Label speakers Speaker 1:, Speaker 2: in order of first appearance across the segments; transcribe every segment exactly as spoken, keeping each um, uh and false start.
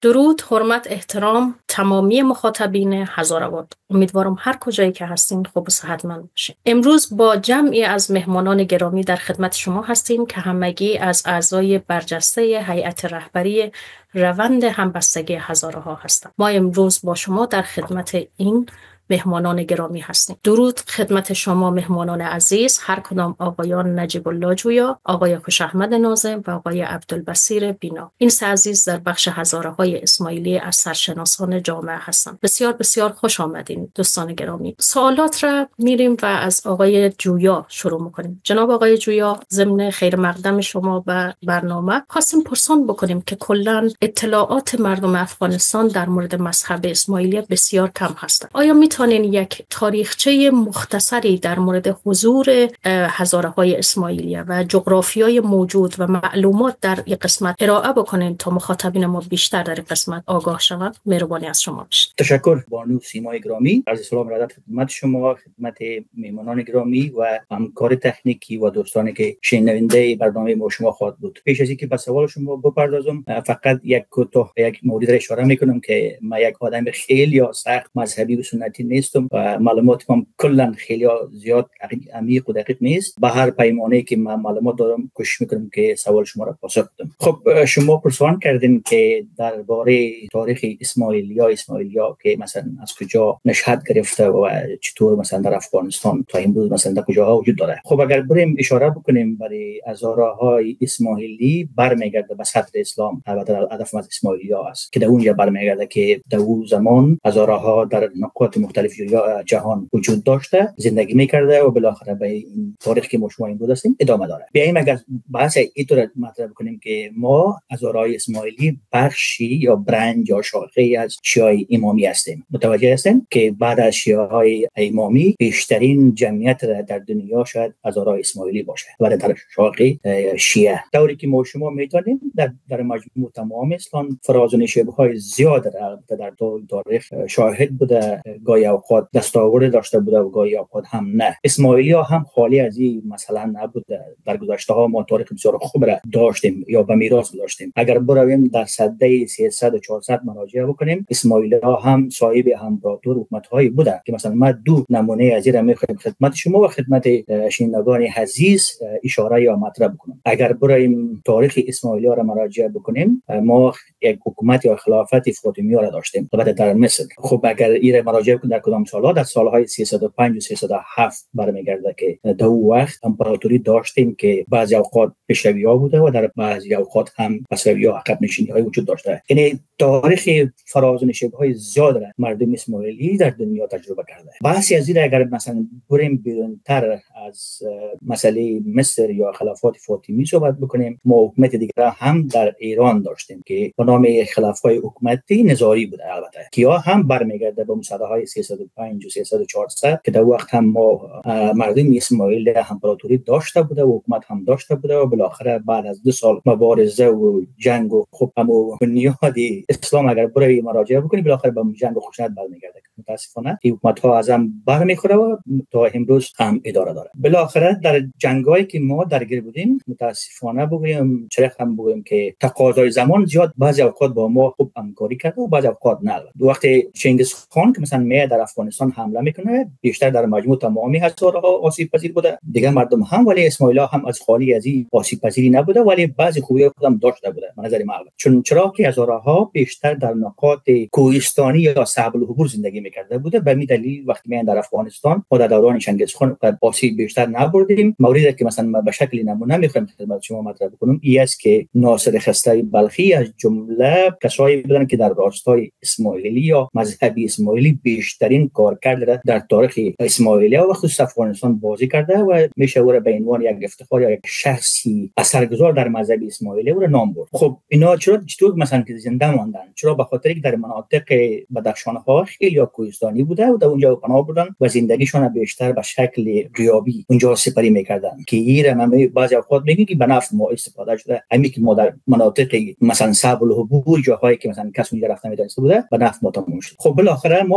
Speaker 1: درود، حرمت، احترام تمامی مخاطبین هزارآباد. امیدوارم هر کجایی که هستین خوب و صحتمند باشین. امروز با جمعی از مهمانان گرامی در خدمت شما هستیم که همگی از اعضای برجسته هیئت رهبری روند همبستگی هزاره‌ها هستند. ما امروز با شما در خدمت این مهمانان گرامی هستیم. درود خدمت شما مهمانان عزیز، هر کدام آقایان نجیب الله جویا، آقای خوش احمد ناظم و آقای عبدالبصیر بینا. این سه عزیز در بخش هزاره‌های اسماعیلی از سرشناسان جامعه هستند. بسیار بسیار خوش آمدین دوستان گرامی. سوالات را میریم و از آقای جویا شروع میکنیم. جناب آقای جویا، ضمن خیر مقدم شما و برنامه خواستیم پرسان بکنیم که کلاً اطلاعات مردم افغانستان در مورد مذهب اسماعیلی بسیار کم هستند. آیا می توانین یک تاریخچه مختصری در مورد حضور هزاره‌های اسماعیلیه و جغرافیای موجود و معلومات در این قسمت ارائه بکنین تا مخاطبین ما بیشتر در این قسمت آگاه شوند؟ مهربانی از شما باشید.
Speaker 2: تشکر بانو سیمای گرامی. عرض سلام ارادت خدمت شما، خدمت مهمانان گرامی و همکار تکنیکی و دوستانی که شنونده برنامه ما شما خواهد بود. پیش از اینکه به سوال شما بپردازم، فقط یک کوتاه یک مورد را اشاره میکنم که من یک آدم خیلی سخت مذهبی و سنتی نیستم و معلوماتم کلا خیلی زیاد عمیق و دقیق نیست. به هر پیمانه که من معلومات دارم کوشش میکنم که سوال شما را پاسخ بدم. خب شما پرسان کردین که درباره تاریخ اسماعیلیا اسماعیلیا که مثلا از کجا نشأت گرفته و چطور مثلا در افغانستان تا امروز مثلا در کجاها وجود داره. خب اگر بریم اشاره بکنیم برای هزاره‌های اسماعیلی برمیگرده به صدر اسلام و در هدف از اسماعیلیا است که در اونجا برمیگرده که در اون زمان هزارها در نقاط مختلف جهان وجود داشته، زندگی میکرده و بالاخره به این تاریخ که ما شما امروز هستیم ادامه داره. بیایم اگر بحث اینطور مطرح کنیم که ما هزارهای اسماعیلی بخشی یا برنج یا شاخه از شیعه امامی هستیم. متوجه هستیم که بعد از شیعه امامی بیشترین جمعیت در دنیا شاید هزارهای اسماعیلی باشه و در شاخه شیعه. طوری که ما شما میدانیم در در مجموع تمام اسلام فراز و نشیب‌های زیاد در در تاریخ شاهد بوده، گاهی اوقات دستاورد داشته بوده و گاهی اوقات هم نه. اسماعیلیا هم خالی از این مثلا نبوده. در گذشته ها ما تاریخ بسیار خوب را داشتیم یا به میراث داشتیم. اگر برویم در سده سیصد و چهارصد مراجعه بکنیم، اسماعیلیا هم صاحب امپراتور حکومت هایی بوده که مثلا ما دو نمونه از این را میخوایم خدمت شما و خدمت شنوندگان عزیز اشاره یا مطرح بکنم. اگر برویم تاریخ اسماعیلیا را مراجعه بکنیم، ما یک حکومت یا خلافت فاطمیه را داشتیم البته در مصر. خب اگر این را مراجعه کنیم در کدام سالها؟ در سالهای سیصد و پنج و سیصد و هفت برمیگرده که در اون وقت امپراتوری داشتیم که بعضی اوقات پیشروی‌ها بوده و در بعضی اوقات هم پسروی‌ها عقب نشینی‌های وجود داشته. یعنی تاریخ فراز و نشیب‌های زیاد را مردم اسماعیلی در دنیا تجربه کرده. بحثی از این اگر مثلا بریم بیرونتر از مسئله مصر یا خلافات فاطمی صحبت بکنیم، ما حکومت دیگر هم در ایران داشتیم که به نام خلافای حکومتی نظاری بوده البته که هم برمیگرده به مسائل سیصد و پنج و سیصد و چهارصد که در وقت هم ما مردم اسماعیل امپراتوری داشته بوده و حکومت هم داشته بوده و بالاخره بعد از دو سال مبارزه و جنگ و خب هم بنیاد اسلام اگر برای مراجعه بکنی بالاخره به جنگ و خشونت برمیگرده. متاسفانه این حکومت ها از هم برمیخوره و تا امروز هم اداره داره. بالاخره در جنگایی که ما درگیر بودیم متاسفانه بگویم چرا هم بگویم که تقاضای زمان زیاد بعضی اوقات با ما خوب همکاری کرده و بعضی اوقات نه. وقتی چنگیز خان که مثلا می در افغانستان حمله میکنه بیشتر در مجموع تمامی هزارها آسیب پذیر بوده، دیگه مردم هم ولی اسماعیلیا هم از خالی از این آسیب پذیری نبوده ولی بعضی خوبی خودم داشته بوده به نظر من. چون چرا که هزارها بیشتر در نقاط کوهستانی یا صعب العبور زندگی میکرده بوده. به همین دلیل وقتی می در افغانستان ما در دوران چنگیز خان آسیب بیشتر نبردیم. موردی که مثلا به شکل نمونه میخوام خدمت شما مطرح کنم این است که ناصر خسته بلخی از جمله کسایی بودن که در راستای اسماعیلی یا مذهبی اسماعیلی بیشترین کار کرده در تاریخ اسماعیلیا و خصوص افغانستان بازی کرده و میشه او را به عنوان یک افتخار یا یک شخصی اثرگذار در مذهب اسماعیلی او را نام برد. خب اینا چرا چطور مثلا که زنده ماندن؟ چرا؟ به خاطر اینکه در مناطق بدخشان ها خیلی یا کوهستانی بوده و در اونجا پناه بردن و زندگیشون بیشتر به شکل غیابی اونجا سپری میکردن که ایره من بعضی اوقات میگن که به نفع ما استفاده شده. همین که ما در مناطق مثلا صعب العبور جاهایی که مثلا کس اونجا رفته میدونسته بوده به نفع ما تموم شد. خب بالاخره ما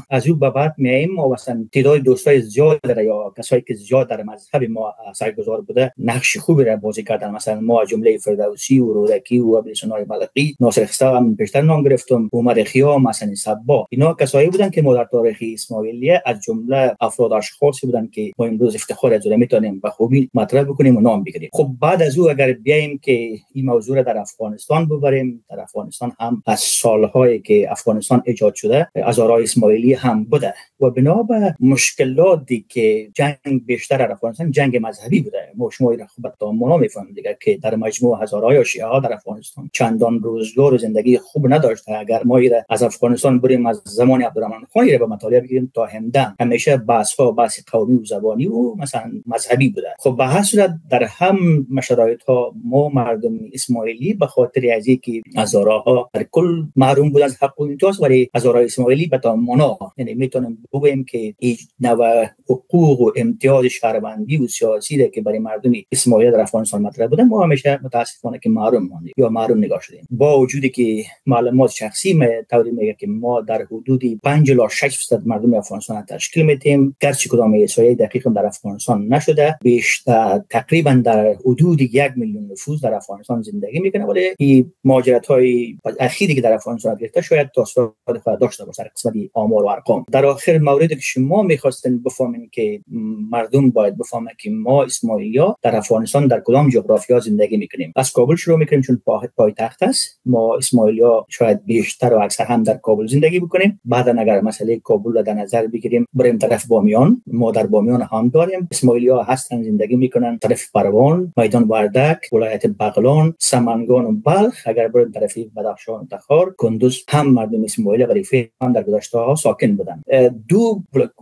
Speaker 2: از او به بعد میایم ما مثلا تعداد دوستای زیاد داره یا کسایی که زیاد در مذهب ما اثرگذار بوده نقش خوبی را بازی کردن. مثلا ما جمله فردوسی و رودکی و ابن سینا ملقی، ناصر خسرو هم پیشتر نام گرفتم، عمر خیام، مثلا صبا، اینا کسایی بودن که ما در تاریخ اسماعیلیه از جمله افراد اشخاصی بودن که ما امروز افتخار از اون میتونیم به خوبی مطرح بکنیم و نام بگیریم. خب بعد از او اگر بیایم که این موضوع را در افغانستان ببریم، در افغانستان هم از سالهایی که افغانستان ایجاد شده هزارای اسماعیلی هم بوده و بنا به مشکلاتی که جنگ بیشتر در افغانستان جنگ مذهبی بوده. ما شما را خوب تمام میفهمید دیگه که در مجموع هزارای شیعه ها در افغانستان چندان روزگار و زندگی خوب نداشته. اگر ما از افغانستان بریم از زمان عبدالرحمن خان را به مطالعه بگیریم تا همدن، همیشه بحث ها بحث قومی و زبانی و مثلا مذهبی بوده. خب به هر صورت در هم شرایط ها ما مردم اسماعیلی به خاطر از اینکه هزارها در کل محروم بودن از حق و امتیاز، ولی هزارای اسماعیلی به تماما یعنی میتونیم بگوییم که هیچ نوع حقوق و امتیاز شهروندی و سیاسی که برای مردم اسماعیلی در افغانستان مطرح بوده ما همیشه متاسفانه که محروم ماندیم یا محروم نگاه شدیم. با وجودی که معلومات شخصی ما توضیح میگه که ما در حدود پنج الی شش درصد مردم افغانستان تشکیل میدیم، گرچه کدام احصایه دقیق در افغانستان نشده، بیشتر تقریبا در حدود یک میلیون نفوس در افغانستان زندگی میکنه، ولی این ماجراهای اخیری که در افغانستان گرفته شاید تاثیر خود داشته باشه در قسمت آمار و ارقام. در آخر موردی که شما میخواستین بفهمین که مردم باید بفهمن که ما اسماعیلی‌ها در افغانستان در کدام جغرافیا زندگی میکنیم. از کابل شروع میکنیم چون پایتخت است. ما اسماعیلی‌ها شاید بیشتر و اکثر هم در کابل زندگی بکنیم. بعد اگر مسئله کابل را در نظر بگیریم بریم طرف بامیان، ما در بامیان هم داریم اسماعیلی‌ها هستن زندگی میکنن، طرف پروان، میدان وردک، ولایت بغلان، سمنگان و بلخ. اگر بریم طرف بدخشان و تخار، کندوز هم مردم اسماعیلی و ریفه هم در گذشته ها ساکن بودن. دو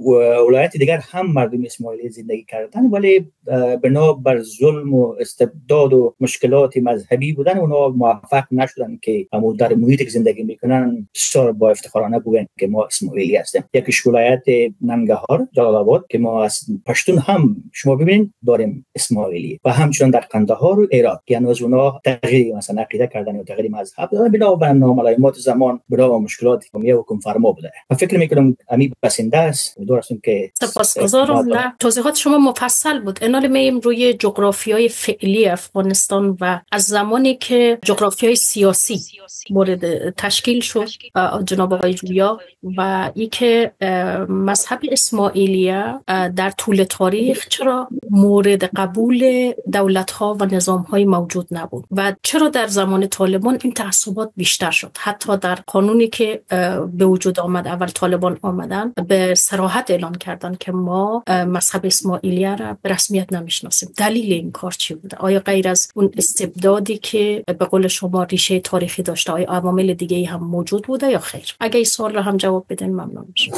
Speaker 2: ولایت دیگر هم مردم اسماعیلی زندگی کردن، ولی بنا بر ظلم و استبداد و مشکلات مذهبی بودن اونا موفق نشدن که همو در محیطی که زندگی میکنن بسیار با افتخارانه بگن که ما اسماعیلی هستیم. یکیش ولایت ننگرهار، جلال آباد که ما از پشتون هم شما ببینید داریم اسماعیلی و همچنین در قندهار و هرات که هنوز اونا تغییر مثلا عقیده کردن و تغییر مذهب دادن بنا بر ناملایمات زمان، بنا بر مشکلات قومی و حکم فرما بوده. من فکر میکنم امی بسنده است. امیدوارم که
Speaker 1: سپاسگزارم. نه توضیحات شما مفصل بود. انال میم روی جغرافیای فعلی افغانستان و از زمانی که جغرافیای سیاسی مورد تشکیل شد جناب آقای جویا و ای که مذهب اسماعیلیه در طول تاریخ چرا مورد قبول دولت‌ها و نظام‌های موجود نبود و چرا در زمان طالبان این تعصبات بیشتر شد. حتی در قانونی که به وجود آمد اول طالبان آمدن به صراحت اعلان کردن که ما مذهب اسماعیلیه را به رسمیت نمیشناسیم. دلیل این کار چی بوده؟ آیا غیر از اون استبدادی که به قول شما ریشه تاریخی داشته آیا عوامل دیگه‌ای هم موجود بوده یا خیر؟ اگه این سوال را هم جواب بدین ممنون میشم.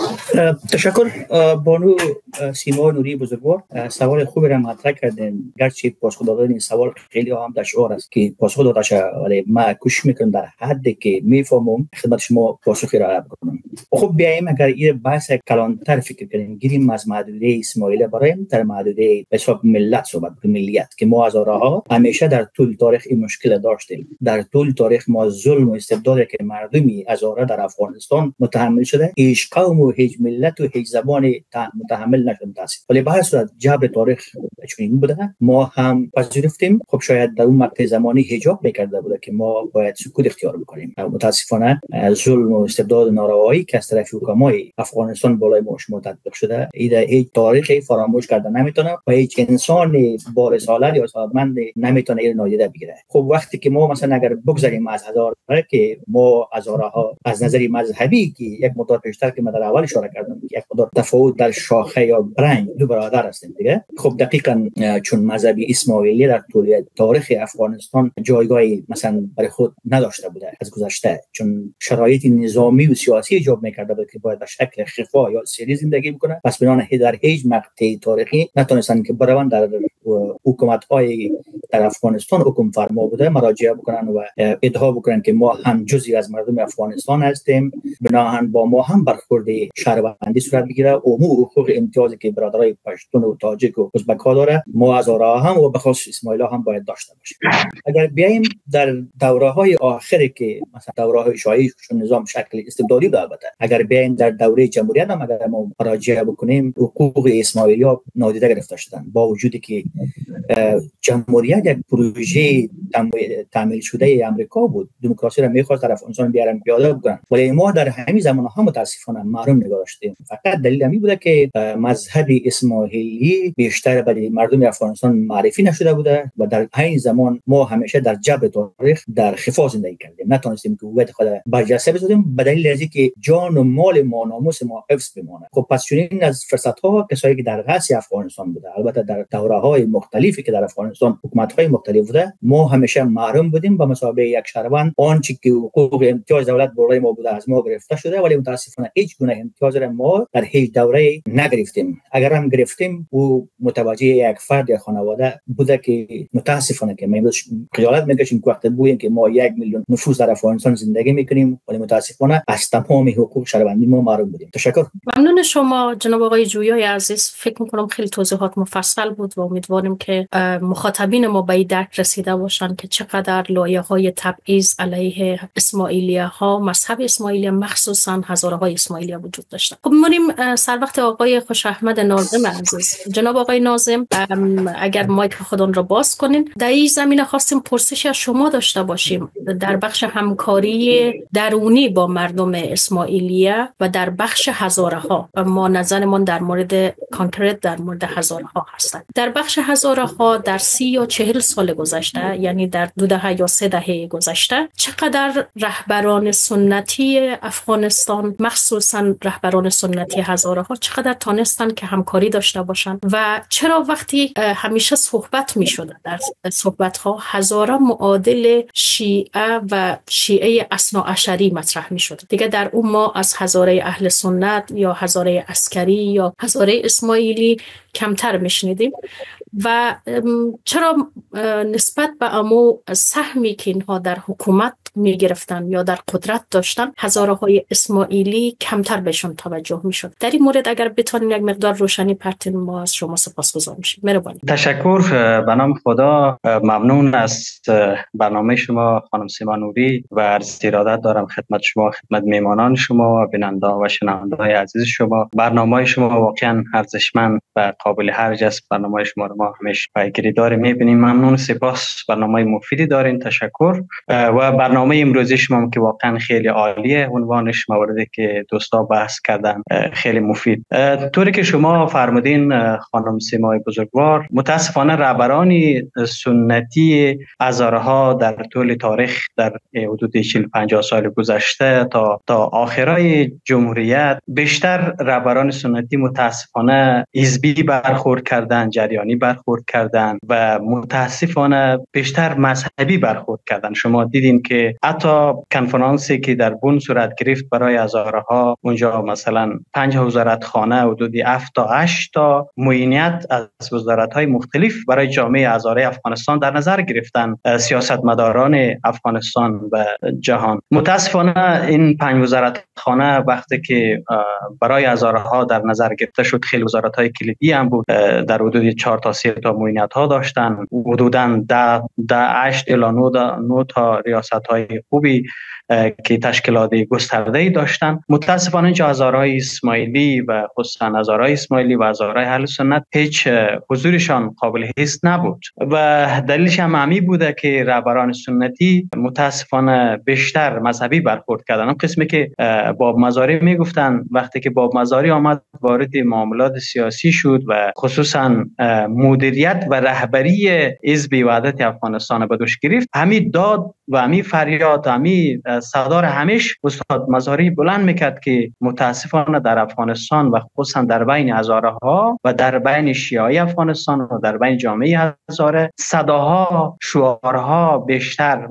Speaker 2: تشکر بانو سیما نوری بزرگوار، سوال خوبی را مطرح کردین. گرچه پاسخ دادن این سوال خیلی هم دشوار است که پاسخ داده شه، ولی ما کوشش میکنم در حدی که میفهمم خدمت شما پاسخی را بکنم. خب بیایم اگر این بحث کلانتر فکر کنیم، گیریم از محدوده اسماعیلی برایم در محدوده به حساب ملت صحبت کنیم، ملیت که ما هزارها همیشه در طول تاریخ این مشکل داشتیم. در طول تاریخ ما ظلم و استبدادی که مردمی هزاره در افغانستان متحمل شده، هیچ قوم و هیچ ملت و هیچ زبان متحمل نشده متاسف. ولی به هر صورت جبر تاریخ چنین بوده، ما هم پذیرفتیم. خب شاید در اون مقطع زمانی حجاب میکرده بوده که ما باید سکوت اختیار بکنیم. متاسفانه ظلم و استبداد ناروایی که از طرف حکمای افغانستان بالای ما شما تطبیق شده، ایده هیچ تاریخی فراموش کرده نمیتونه و هیچ انسان با رسالت یا سالمند نمیتونه این نادیده بگیره. خب وقتی که ما مثلا اگر بگذاریم از هزار که ما هزارها از نظر مذهبی که یک مقدار پیشتر که من در اول اشاره کردم یک مقدار تفاوت در شاخه یا برنج دو برادر هستیم دیگه. خب دقیقاً چون مذهبی اسماعیلی در طول تاریخ افغانستان جایگاهی مثلا برای خود نداشته بوده از گذشته، چون شرایط نظامی و سیاسی ایجاب میکرده بود که باید به شکل خفا یا سری زندگی بکنه. پس بنابراین در هیچ مقطع تاریخی نتونستن که بروند در حکومت‌های در افغانستان حکم فرما بوده مراجعه بکنن و ادعا بکنن که ما هم جزئی از مردم افغانستان هستیم، بناهن با ما هم برخورد شهروندی صورت بگیره. عموم حقوق امتیازی که برادرای پشتون و تاجیک و ازبک ها داره ما هزارها هم و به خصوص اسماعیلی هم باید داشته باشیم. اگر بیایم در دوره‌های آخری که مثلا دوره‌های شاهی چون نظام شکل استبدادی بود، البته اگر بیایم در دوره دوره جمهوریت هم اگر ما مراجعه بکنیم حقوق اسماعیلی‌ها نادیده گرفته شدن، با وجودی که جمهوریت یک پروژه تعمیل شده امریکا بود، دموکراسی را می‌خواست در افغانستان بیارن پیاده بکنن، ولی ما در همین زمان‌ها متاسفانه محروم نگاه داشتیم. فقط دلیل همین بوده که مذهب اسماعیلی بیشتر برای مردم افغانستان معرفی نشده بوده و در این زمان ما همیشه در جبر تاریخ در خفا زندگی کردیم، نتونستیم که هویت خود برجسته بسازیم به دلیل از اینکه جان و مال ما، ناموس ما حفظ بمانه. خب پس چنین از فرصت‌ها کسایی که در غصب افغانستان بوده، البته در دوره‌های مختلفی که در افغانستان حکومت‌های مختلف بوده، ما همیشه محروم بودیم به مثابه یک شهروند. آنچه که حقوق امتیاز دولت برای ما بوده از ما گرفته شده، ولی متاسفانه هیچ گونه امتیاز را ما در هیچ دوره نگرفتیم. اگر هم گرفتیم او متوجه یک فرد یا خانواده بوده که متاسفانه که ما خجالت میکشیم که وقتی بویم که ما یک میلیون نفوس در افغانستان زندگی میکنیم، ولی متاسفانه از تمام حقوق شهروندی ما محروم بودیم. تشکر.
Speaker 1: ممنون شما جناب آقای جویای عزیز. فکر میکنم خیلی توضیحات مفصل بود و امیدواریم که مخاطبین ما به این درک رسیده باشن که چقدر لایحه‌های تبعیض علیه اسماعیلی‌ها، مذهب اسماعیلی مخصوصا هزاره‌های اسماعیلی وجود داشته. خب می‌ریم سر وقت آقای خوش احمد ناظم عزیز. جناب آقای ناظم اگر مایک خودتون رو باز کنین، در این زمینه خواستیم پرسشی از شما داشته باشیم در بخش همکاری درونی با مردم اسماعیلیه و در بخش هزاره‌ها. ما نظرمون در مورد کانکرت در مورد هزاره‌ها هستند. در بخش هزاره‌ها در سی یا چهل سال گذشته، یعنی در دو دهه یا سه دهه گذشته، چقدر رهبران سنتی افغانستان، مخصوصا رهبران سنتی هزاره‌ها، چقدر تانستن که همکاری داشته باشند و چرا وقتی همیشه صحبت می‌شد در صحبت‌ها هزاره معادل شیعه و شیعه اثناعشری مطرح می‌شد، دیگه در اون ما از هزاره اهل سنت یا هزاره عسکری یا هزاره اسماعیلی کمتر میشنیدیم و چرا نسبت به امو سهمی که اینها در حکومت میگرفتن یا در قدرت داشتن هزاره‌های اسماعیلی کمتر بهشون توجه میشد؟ در این مورد اگر بتونین یک مقدار روشنی پرتین ما از شما سپاسگزار میشیم. مهربانی.
Speaker 3: تشکر. به نام خدا ممنون از برنامه شما خانم سیما نوری و عرض ارادت دارم خدمت شما، خدمت میهمانان شما و بیننده و شنونده های عزیز شما. برنامه شما واقعا ارزشمند و قابل ارزش است. برنامه شما رو ما همیشه پیگیری داریم میبینیم. ممنون، سپاس. برنامه مفیدی دارین. تشکر. و برنامه امروزی شما که واقعا خیلی عالیه، عنوانش مواردی که دوستا بحث کردن خیلی مفید. طوری که شما فرمودین خانم سیمای بزرگوار، متاسفانه رهبران سنتی هزاره‌ها در طول تاریخ در حدود چهل پنجاه سال گذشته تا تا آخرای جمهوریت بیشتر رهبران سنتی متاسفانه حزبی برخورد کردن، جریانی برخورد کردن و متاسفانه بیشتر مذهبی برخورد کردن. شما دیدین که حتی کنفرانسی که در بن صورت گرفت برای هزاره‌ها، اونجا مثلا پنج وزارت خانه حدود هفت تا هشت تا معینیت از وزارت‌های مختلف برای جامعه هزاره افغانستان در نظر گرفتن سیاستمداران افغانستان و جهان. متاسفانه این پنج وزارت خانه وقتی که برای هزاره‌ها در نظر گرفته شد، خیلی وزارت‌های کلیدی هم بود، در حدود چهار تا سه تا معینیت‌ها داشتن، حدوداً ده ده هشت الی نه تا ریاست‌های خوبی که تشکیلات گسترده‌ای داشتن. متاسفانه اینجا هزاره‌های اسماعیلی و خصوصا هزاره‌های اسماعیلی و هزاره‌های اهل سنت هیچ حضورشان قابل حس نبود و دلیلش هم همین بوده که رهبران سنتی متاسفانه بیشتر مذهبی برخورد کردن. اون قسمی که باب مزاری میگفتن، وقتی که باب مزاری آمد وارد معاملات سیاسی شد و خصوصا مدیریت و رهبری حزب وحدت افغانستان به دوش گرفت، همین داد و همین فریاد، همین صدار همیش استاد مزاری بلند میکرد که متاسفانه در افغانستان و خصوصا در بین هزاره‌ها و در بین شیعه افغانستان و در بین جامعه هزاره صداها، شعارها بیشتر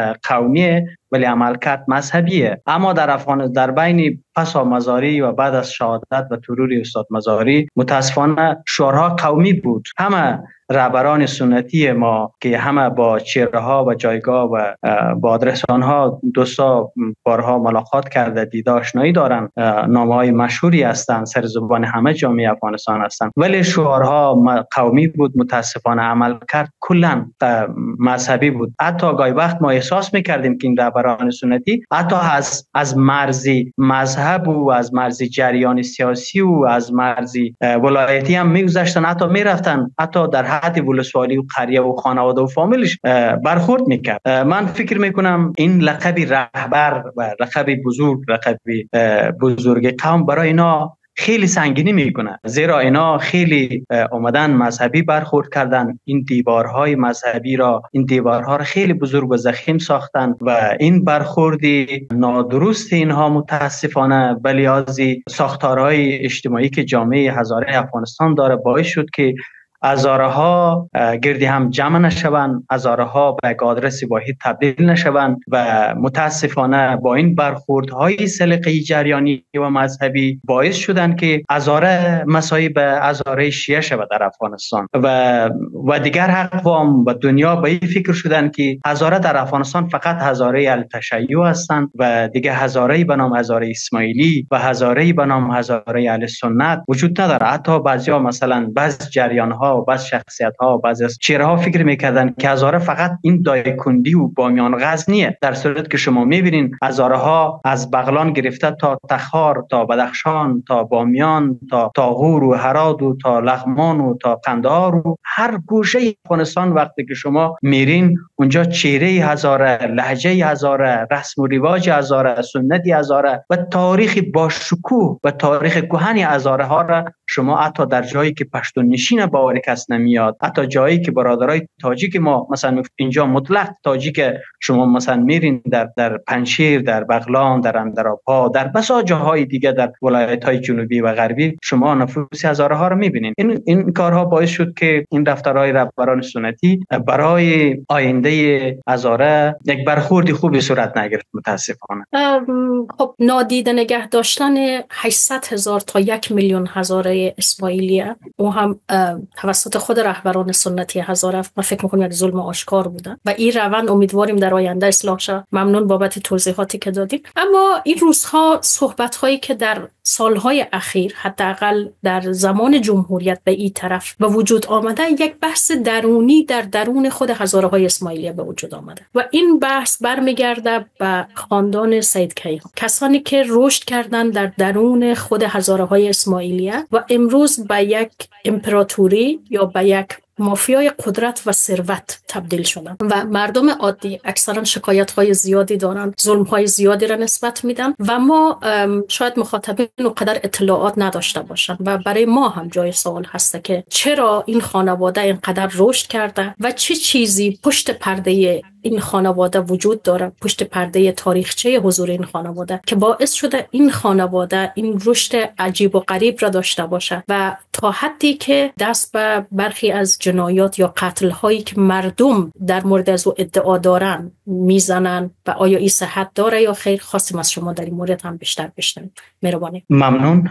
Speaker 3: قومی ولی عملکرد مذهبیه. اما در افغان در بین پسا مزاری و بعد از شهادت و ترور استاد مزاری متاسفانه شعارها قومی بود. همه رهبران سنتی ما که همه با چهره ها و جایگاه و با آدرس آنها دوستا بارها ملاقات کرده، دید آشنایی دارن، نامه های مشهوری هستند، سر زبان همه جامعه افغانستان هستند، ولی شعارها قومی بود. متاسفانه عمل کرد کلا مذهبی بود. حتی گاهی وقت ما احساس میکردیم که این رهبران سنتی حتی از از مرزی مذهب و از مرزی جریان سیاسی و از مرزی ولایتی هم میگذشتن، حتی میرفتن حتی در حد ولسوالی و قریه و خانواده و فامیلش برخورد میکرد. من فکر میکنم این لقب رهبر و لقب بزرگ، لقب بزرگ قوم برای اینا خیلی سنگینی میکنه، زیرا اینا خیلی اومدن مذهبی برخورد کردن، این دیوارهای مذهبی را این دیوارها را خیلی بزرگ و ضخیم ساختن و این برخوردی نادرست اینها متاسفانه به لحاظ ساختارهای اجتماعی که جامعه هزاره افغانستان داره باعث شد که هزارها گردی هم جمع نشوند، هزارها به یک آدرس واحد تبدیل نشوند و متاسفانه با این برخوردهای سلیقه‌ای جریانی و مذهبی باعث شدند که هزاره مصایب هزاره شیعه شود در افغانستان و و دیگر اقوام و دنیا به این فکر شدند که هزاره در افغانستان فقط هزاره التشیع هستند و دیگر هزاره به نام هزاره اسماعیلی و هزاره به نام هزاره اهل سنت وجود نداره. حتی بعضیا مثلا بعض جریان ها و بعض شخصیت ها و بعض از چهره ها فکر میکردن که هزاره فقط این دایکندی و بامیان غزنیه، در صورتی که شما میبینین هزاره ها از بغلان گرفته تا تخار تا بدخشان تا بامیان تا تا غور و هرات و تا لغمان و تا قندهار و هر گوشه افغانستان وقتی که شما میرین اونجا چهره هزاره، لهجه هزاره، رسم و رواج هزاره، سنت هزاره و تاریخ با شکوه و تاریخ کهن هزاره ها را شما حتی در جایی که پشتون نشین باور کس نمیاد، حتی جایی که برادرای تاجیک ما مثلا اینجا مطلق تاجیک شما مثلا میرین در در پنشیر، در بغلان، در اندراباد، در بسا جاهای دیگه در ولایت‌های جنوبی و غربی شما نفوس هزاره ها رو میبینین. این این کارها باعث شد که این رفتارهای رهبران سنتی برای آینده هزاره یک برخوردی خوبی صورت نگرفت متاسفانه.
Speaker 1: خب نادیده نگه داشتن هشتصد هزار تا یک میلیون هزاره اسماعیلیه و هم توسط خود رهبران سنتی هزاره من فکر میکنم یک ظلم آشکار بوده و این روند امیدواریم در آینده اصلاح شه. ممنون بابت توضیحاتی که دادیم. اما این روزها صحبت هایی که در سالهای اخیر حداقل در زمان جمهوریت به این طرف به وجود آمده، یک بحث درونی در درون خود هزاره های اسماعیلیه به وجود آمده و این بحث برمیگرده به خاندان سید کیهان، کسانی که رشد کردن در درون خود هزاره های اسماعیلیه و امروز به یک امپراتوری یا به یک مافیای قدرت و ثروت تبدیل شدن و مردم عادی اکثرا شکایت‌های زیادی دارن، ظلم‌های زیادی را نسبت میدن و ما شاید مخاطبین اونقدر اطلاعات نداشته باشن و برای ما هم جای سوال هسته که چرا این خانواده اینقدر رشد کرده و چه چیزی پشت پرده این خانواده وجود داره، پشت پرده تاریخچه حضور این خانواده که باعث شده این خانواده این رشد عجیب و غریب را داشته باشه و تا حدی که دست به برخی از جنایات یا قتل هایی که مردم در مورد از او ادعا دارن میزنن و آیا این صحت داره یا خیر؟ خواستیم از شما در این مورد هم بیشتر بشنویم. مهربانی.
Speaker 3: ممنون.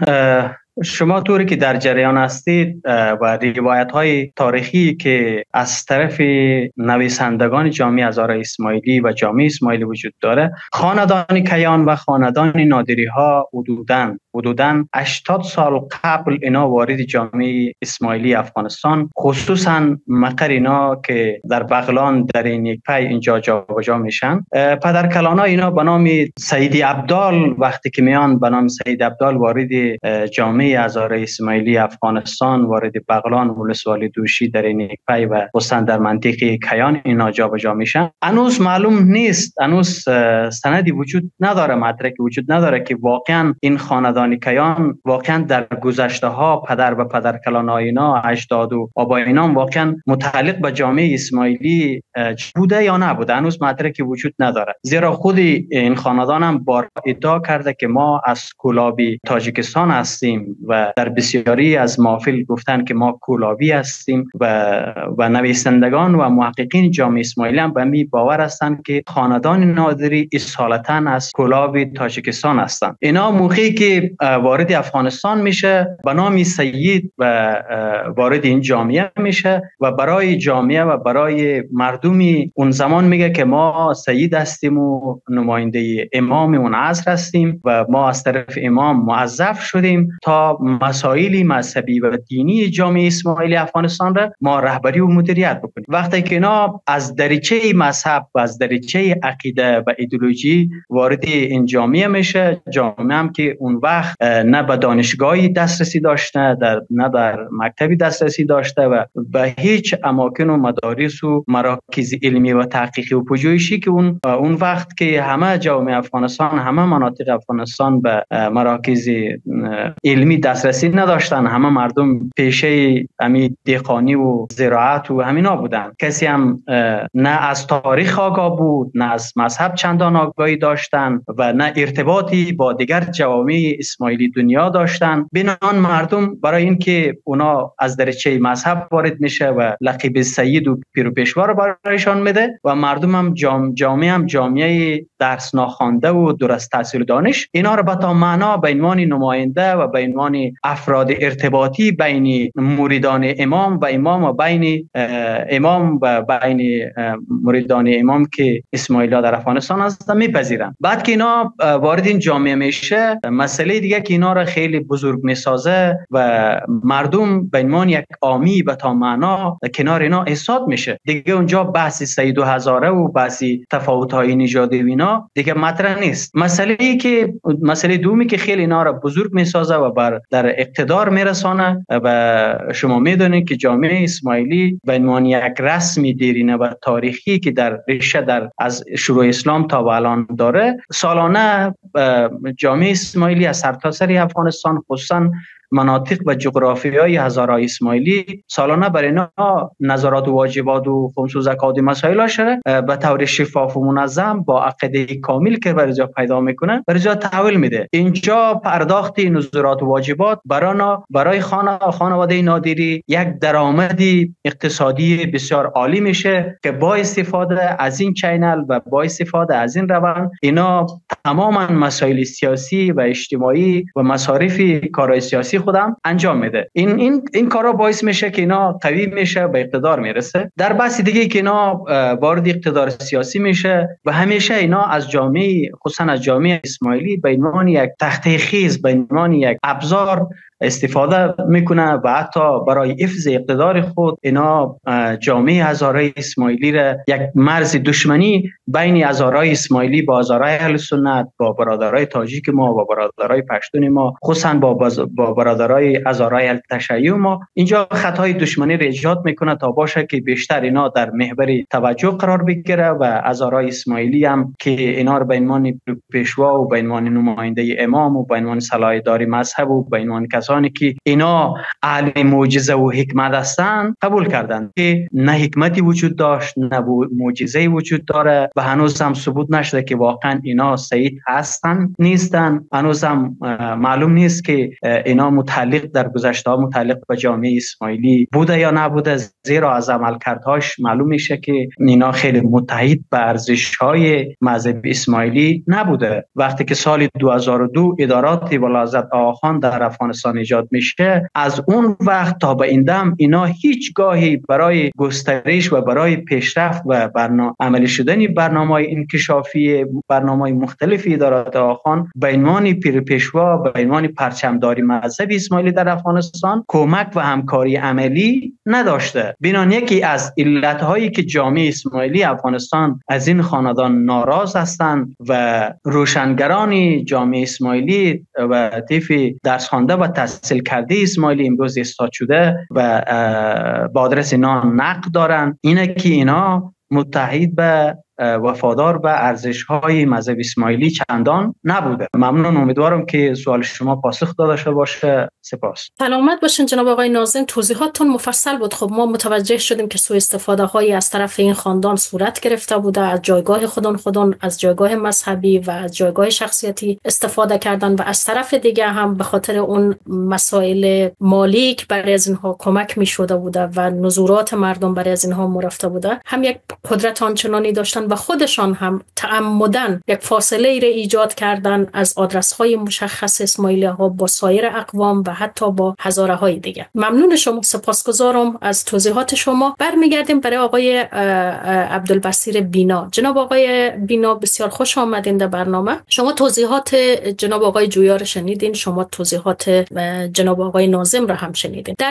Speaker 3: شما طوری که در جریان هستید و روایت های تاریخی که از طرف نویسندگان جامعه هزاره اسماعیلی و جامعه اسماعیلی وجود داره، خاندان کیان و خاندان نادری ها حدوداً حدوداً هشتاد سال قبل اینا وارد جامعه اسماعیلی افغانستان، خصوصاً مقر اینا که در بغلان در این یک پای اینجا جابجا میشن. پدرکلانا اینا به نام سید عبدال وقتی که میان به نام سید عبدال وارد جامعه هزاره اسماعیلی افغانستان، وارد بغلان ولسوالی دوشی در این یک پای و خصوصا در منطقه کیان اینا جابجا میشن. هنوز معلوم نیست، هنوز سندی وجود نداره، مدرکی وجود نداره که واقعا این خاندان کیان واقعا در گذشته ها پدر و پدرکلان اینا، اجداد و آبا اینا واقعا متعلق به جامعه اسماعیلی بوده یا نبوده، هنوز مدرکی وجود نداره. زیرا خود این خاندان هم بار ادعا کرده که ما از کولابی تاجیکستان هستیم و در بسیاری از محافل گفتن که ما کولابی هستیم و و نویسندگان و محققین جامعه اسماعیلی هم به می باور هستند که خاندان نادری اصالتا از کولابی تاجیکستان هستند. اینا موقعی که وارد افغانستان میشه به نام سید و وارد این جامعه میشه و برای جامعه و برای مردمی اون زمان میگه که ما سید هستیم و نماینده امام اون عصر هستیم و ما از طرف امام موظف شدیم تا مسائل مذهبی و دینی جامعه اسماعیلی افغانستان را ما رهبری و مدیریت بکنیم. وقتی که اینا از دریچه مذهب و از دریچه عقیده و ایدئولوژی وارد این جامعه میشه، جامعه هم که اون وقت نه به دانشگاهی دسترسی داشته، در نه در مکتبی دسترسی داشته و به هیچ اماکن و مدارس و مراکز علمی و تحقیقی و پژوهشی که اون اون وقت که همه جامعه افغانستان، همه مناطق افغانستان به مراکز علمی دسترسی نداشتن، همه مردم پیشه امی دهقانی و زراعت و همینا بودن. کسی هم نه از تاریخ آگاه بود، نه از مذهب چندان آگاهی داشتن و نه ارتباطی با دیگر جوامع اسماعیلی دنیا داشتن. بنان مردم برای اینکه اونا از درجه مذهب وارد میشه و لقب سید و پیر و پیشوا رو برایشان میده و مردم هم جام جامعه هم جامعه درس ناخوانده و درست تحصیل دانش، اینا رو به تا معنا به عنوان نماینده و به عنوان افراد ارتباطی بین مریدان امام و امام و بین امام و بین مریدان امام که اسماعیلا در افغانستان هستند میپذیرن. بعد که اینا وارد این جامعه میشه، مسئله دیگه که اینا را خیلی بزرگ میسازه و مردم به عنوان یک عامی به تا معنا کنار اینا احساس میشه. دیگه اونجا بحث سید و هزاره و بحث تفاوت‌های نژادی و اینا دیگه مطرح نیست. مسئله که مسئله دومی که خیلی اینا را بزرگ میسازه و بر در اقتدار میرسانه و شما میدونید که جامعه اسماعیلی به عنوان یک رسمی دیرینه و تاریخی که در ریشه در از شروع اسلام تا الان داره، سالانه جامعه اسماعیلی از سرتاسر افغانستان خصوصا مناطق و جغرافیای هزارای اسماعیلی سالانه برای اینا نظارات و واجبات و خمس و زکات مسائل شده به طور شفاف و منظم با عقیده کامل که برای جا پیدا میکنه برای جا تحویل میده. اینجا پرداخت نظارات و واجبات برای برای خانه خانواده نادری یک درآمدی اقتصادی بسیار عالی میشه که با استفاده از این چینل و با استفاده از این روند اینا تماما مسائل سیاسی و اجتماعی و مصارف کارهای سیاسی خودم انجام میده. این این این کارا باعث میشه که اینا قوی میشه، به اقتدار میرسه. در بحث دیگه که اینا وارد اقتدار سیاسی میشه و همیشه اینا از جامعه خصوصا از جامعه اسماعیلی به عنوان یک تخته خیز، به عنوان یک ابزار استفاده میکنه و حتی برای حفظ اقتدار خود اینا جامعه هزاره اسماعیلی را یک مرز دشمنی بین هزاره اسماعیلی با هزاره اهل سنت، با برادرای تاجیک ما، با برادرای پشتون ما، خصوصا با با برادرای هزاره اهل تشیع ما، اینجا خطای دشمنی را ایجاد میکنه تا باشه که بیشتر اینا در محور توجه قرار بگیره و هزاره اسماعیلی هم که اینا رو به عنوان پیشوا و به عنوان نماینده امام و به عنوان صلاح‌داری مذهب و به عنوان کسانی که اینا اهل معجزه و حکمت هستند قبول کردند که نه حکمتی وجود داشت نه معجزه‌ای وجود داره و هنوز هم ثبوت نشده که واقعا اینا سید هستند نیستن. هنوز هم معلوم نیست که اینا متعلق در گذشته ها متعلق به جامعه اسماعیلی بوده یا نبوده، زیرا از عملکردهاش معلوم میشه که اینا خیلی متحد به ارزش‌های مذهب اسماعیلی نبوده. وقتی که سال دو هزار و دو ادارات ولایت آخان در افغانستان ایجاد میشه، از اون وقت تا به این دم اینا هیچ گاهی برای گسترش و برای پیشرفت و برنامه عملی شدن برنامه‌های انکشافی، برنامه‌های مختلفی ادارات آخان به عنوان پیر پیشوا، به عنوان پرچمداری مذهب اسماعیلی در افغانستان کمک و همکاری عملی نداشته. بنان یکی از علت‌هایی که جامعه اسماعیلی افغانستان از این خاندان ناراض هستند و روشنگران جامعه اسماعیلی و طیف درس خوانده و تحصیل کرده اسماعیلی امروز استاد شده و با آدرس اینا نقد دارن، اینه که اینا متحد به وفادار به ارزش‌های مذهب اسماعیلی چندان نبوده. ممنون، امیدوارم که سوال شما پاسخ داده شده باشه. سپاس.
Speaker 1: سلامت باشین جناب آقای ناظم، توضیحاتتون مفصل بود. خب ما متوجه شدیم که سوء استفاده هایی از طرف این خاندان صورت گرفته بوده، از جایگاه خودون خودون از جایگاه مذهبی و از جایگاه شخصیتی استفاده کردن و از طرف دیگه هم به خاطر اون مسائل مالی که برای از اینها کمک می شده بوده و نزورات مردم برای از اینها مرفته بوده، هم یک قدرت آنچنانی داشتن و خودشان هم تعمدن یک فاصله ای را ایجاد کردن از آدرس های مشخص اسماعیلی ها با سایر اقوام و حتی با هزاره های دیگه. ممنون شما، سپاسگزارم از توضیحات شما. برمیگردیم برای آقای عبدالبصیر بینا. جناب آقای بینا بسیار خوش آمدین در برنامه. شما توضیحات جناب آقای جویا رو شنیدین، شما توضیحات جناب آقای ناظم را هم شنیدین. در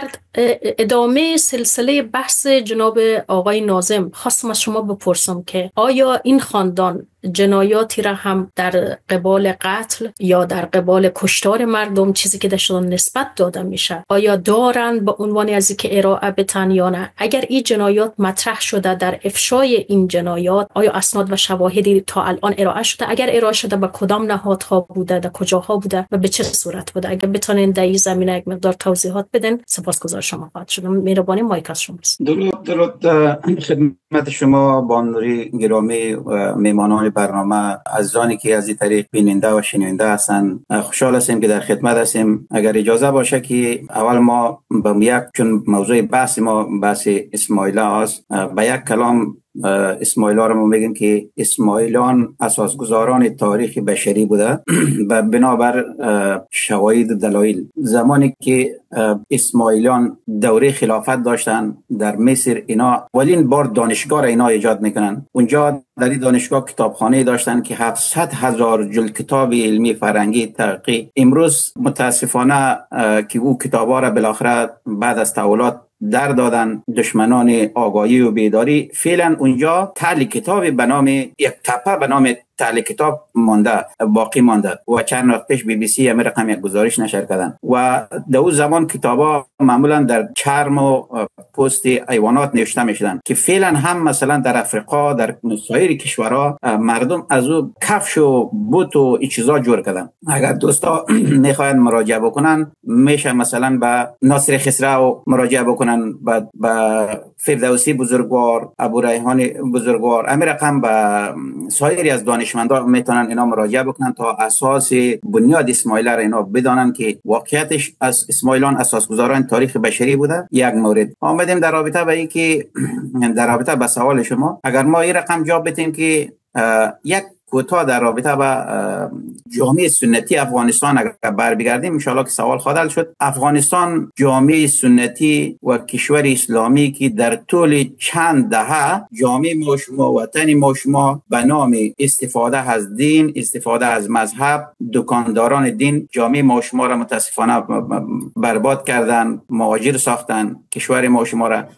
Speaker 1: ادامه سلسله بحث جناب آقای ناظم خواستم از شما بپرسم که آیا این خاندان جنایاتی را هم در قبال قتل یا در قبال کشتار مردم، چیزی که داشتن نسبت داده میشه، آیا دارن به عنوان از اینکه ارائه بتن یا نه؟ اگر این جنایات مطرح شده، در افشای این جنایات آیا اسناد و شواهدی تا الان ارائه شده؟ اگر ارائه شده به کدام نهادها بوده، در کجاها بوده و به چه صورت بوده؟ اگر بتونین در این زمینه یک مقدار توضیحات بدین سپاسگزار شما خواهد شدم. مهربانی مایک از شماست.
Speaker 4: درود درود خدمت شما بانوری گرامی و میمانان برنامه، عزیزانی که از این طریق بیننده و شنونده هستند. خوشحال هستیم که در خدمت هستیم. اگر اجازه باشه که اول ما به یک، چون موضوع بحث ما بحث اسماعیل است، به یک کلام اسماعیل ها رو ما میگیم که اسماعیلان اساسگزاران تاریخ بشری بوده و بنابر شواهد و دلایل. زمانی که اسماعیلان دوره خلافت داشتن در مصر، اینا اولین بار دانشگاه را اینا ایجاد میکنن. اونجا در این دانشگاه کتابخانه داشتن که هفتصد هزار جلد کتاب علمی فرنگی تحقیق. امروز متاسفانه که او کتابا را بالاخره بعد از تحولات در دادن دشمنان آگاهی و بیداری، فعلا اونجا تل کتاب به نام یک تپه به نام تل کتاب مانده، باقی مانده و چند وقت پیش بی بی سی همین رقم یک گزارش نشر کردن و در اون زمان کتابا معمولا در چرم و پوست حیوانات نوشته میشدن که فعلا هم مثلا در افریقا، در سایر کشورها مردم از او کفش و بوت و این چیزا جور کردن. اگر دوستا میخواین مراجعه بکنن، میشه مثلا به ناصر خسرو مراجعه بکنن، به به فردوسی بزرگوار، ابو ریحان بزرگوار، همین رقم به سایر از دانشمندان میتونن اینا مراجعه بکنن تا اساس بنیاد اسماعیل را اینا بدانن که واقعیتش از اسماعیلان اساسگزاران تاریخ بشری بوده. یک مورد آمدیم در رابطه با این که در رابطه با سوال شما، اگر ما این رقم جواب بدیم که یک کوتاه در رابطه با جامعه سنتی افغانستان اگر بر بگردیم ان شاءالله که سوال خودل شد. افغانستان جامعه سنتی و کشور اسلامی که در طول چند دهه جامعه ما شما، وطن ما شما به نام استفاده از دین، استفاده از مذهب، دکانداران دین جامعه ما شما را متاسفانه برباد کردن، مهاجر ساختن کشور ما شما را.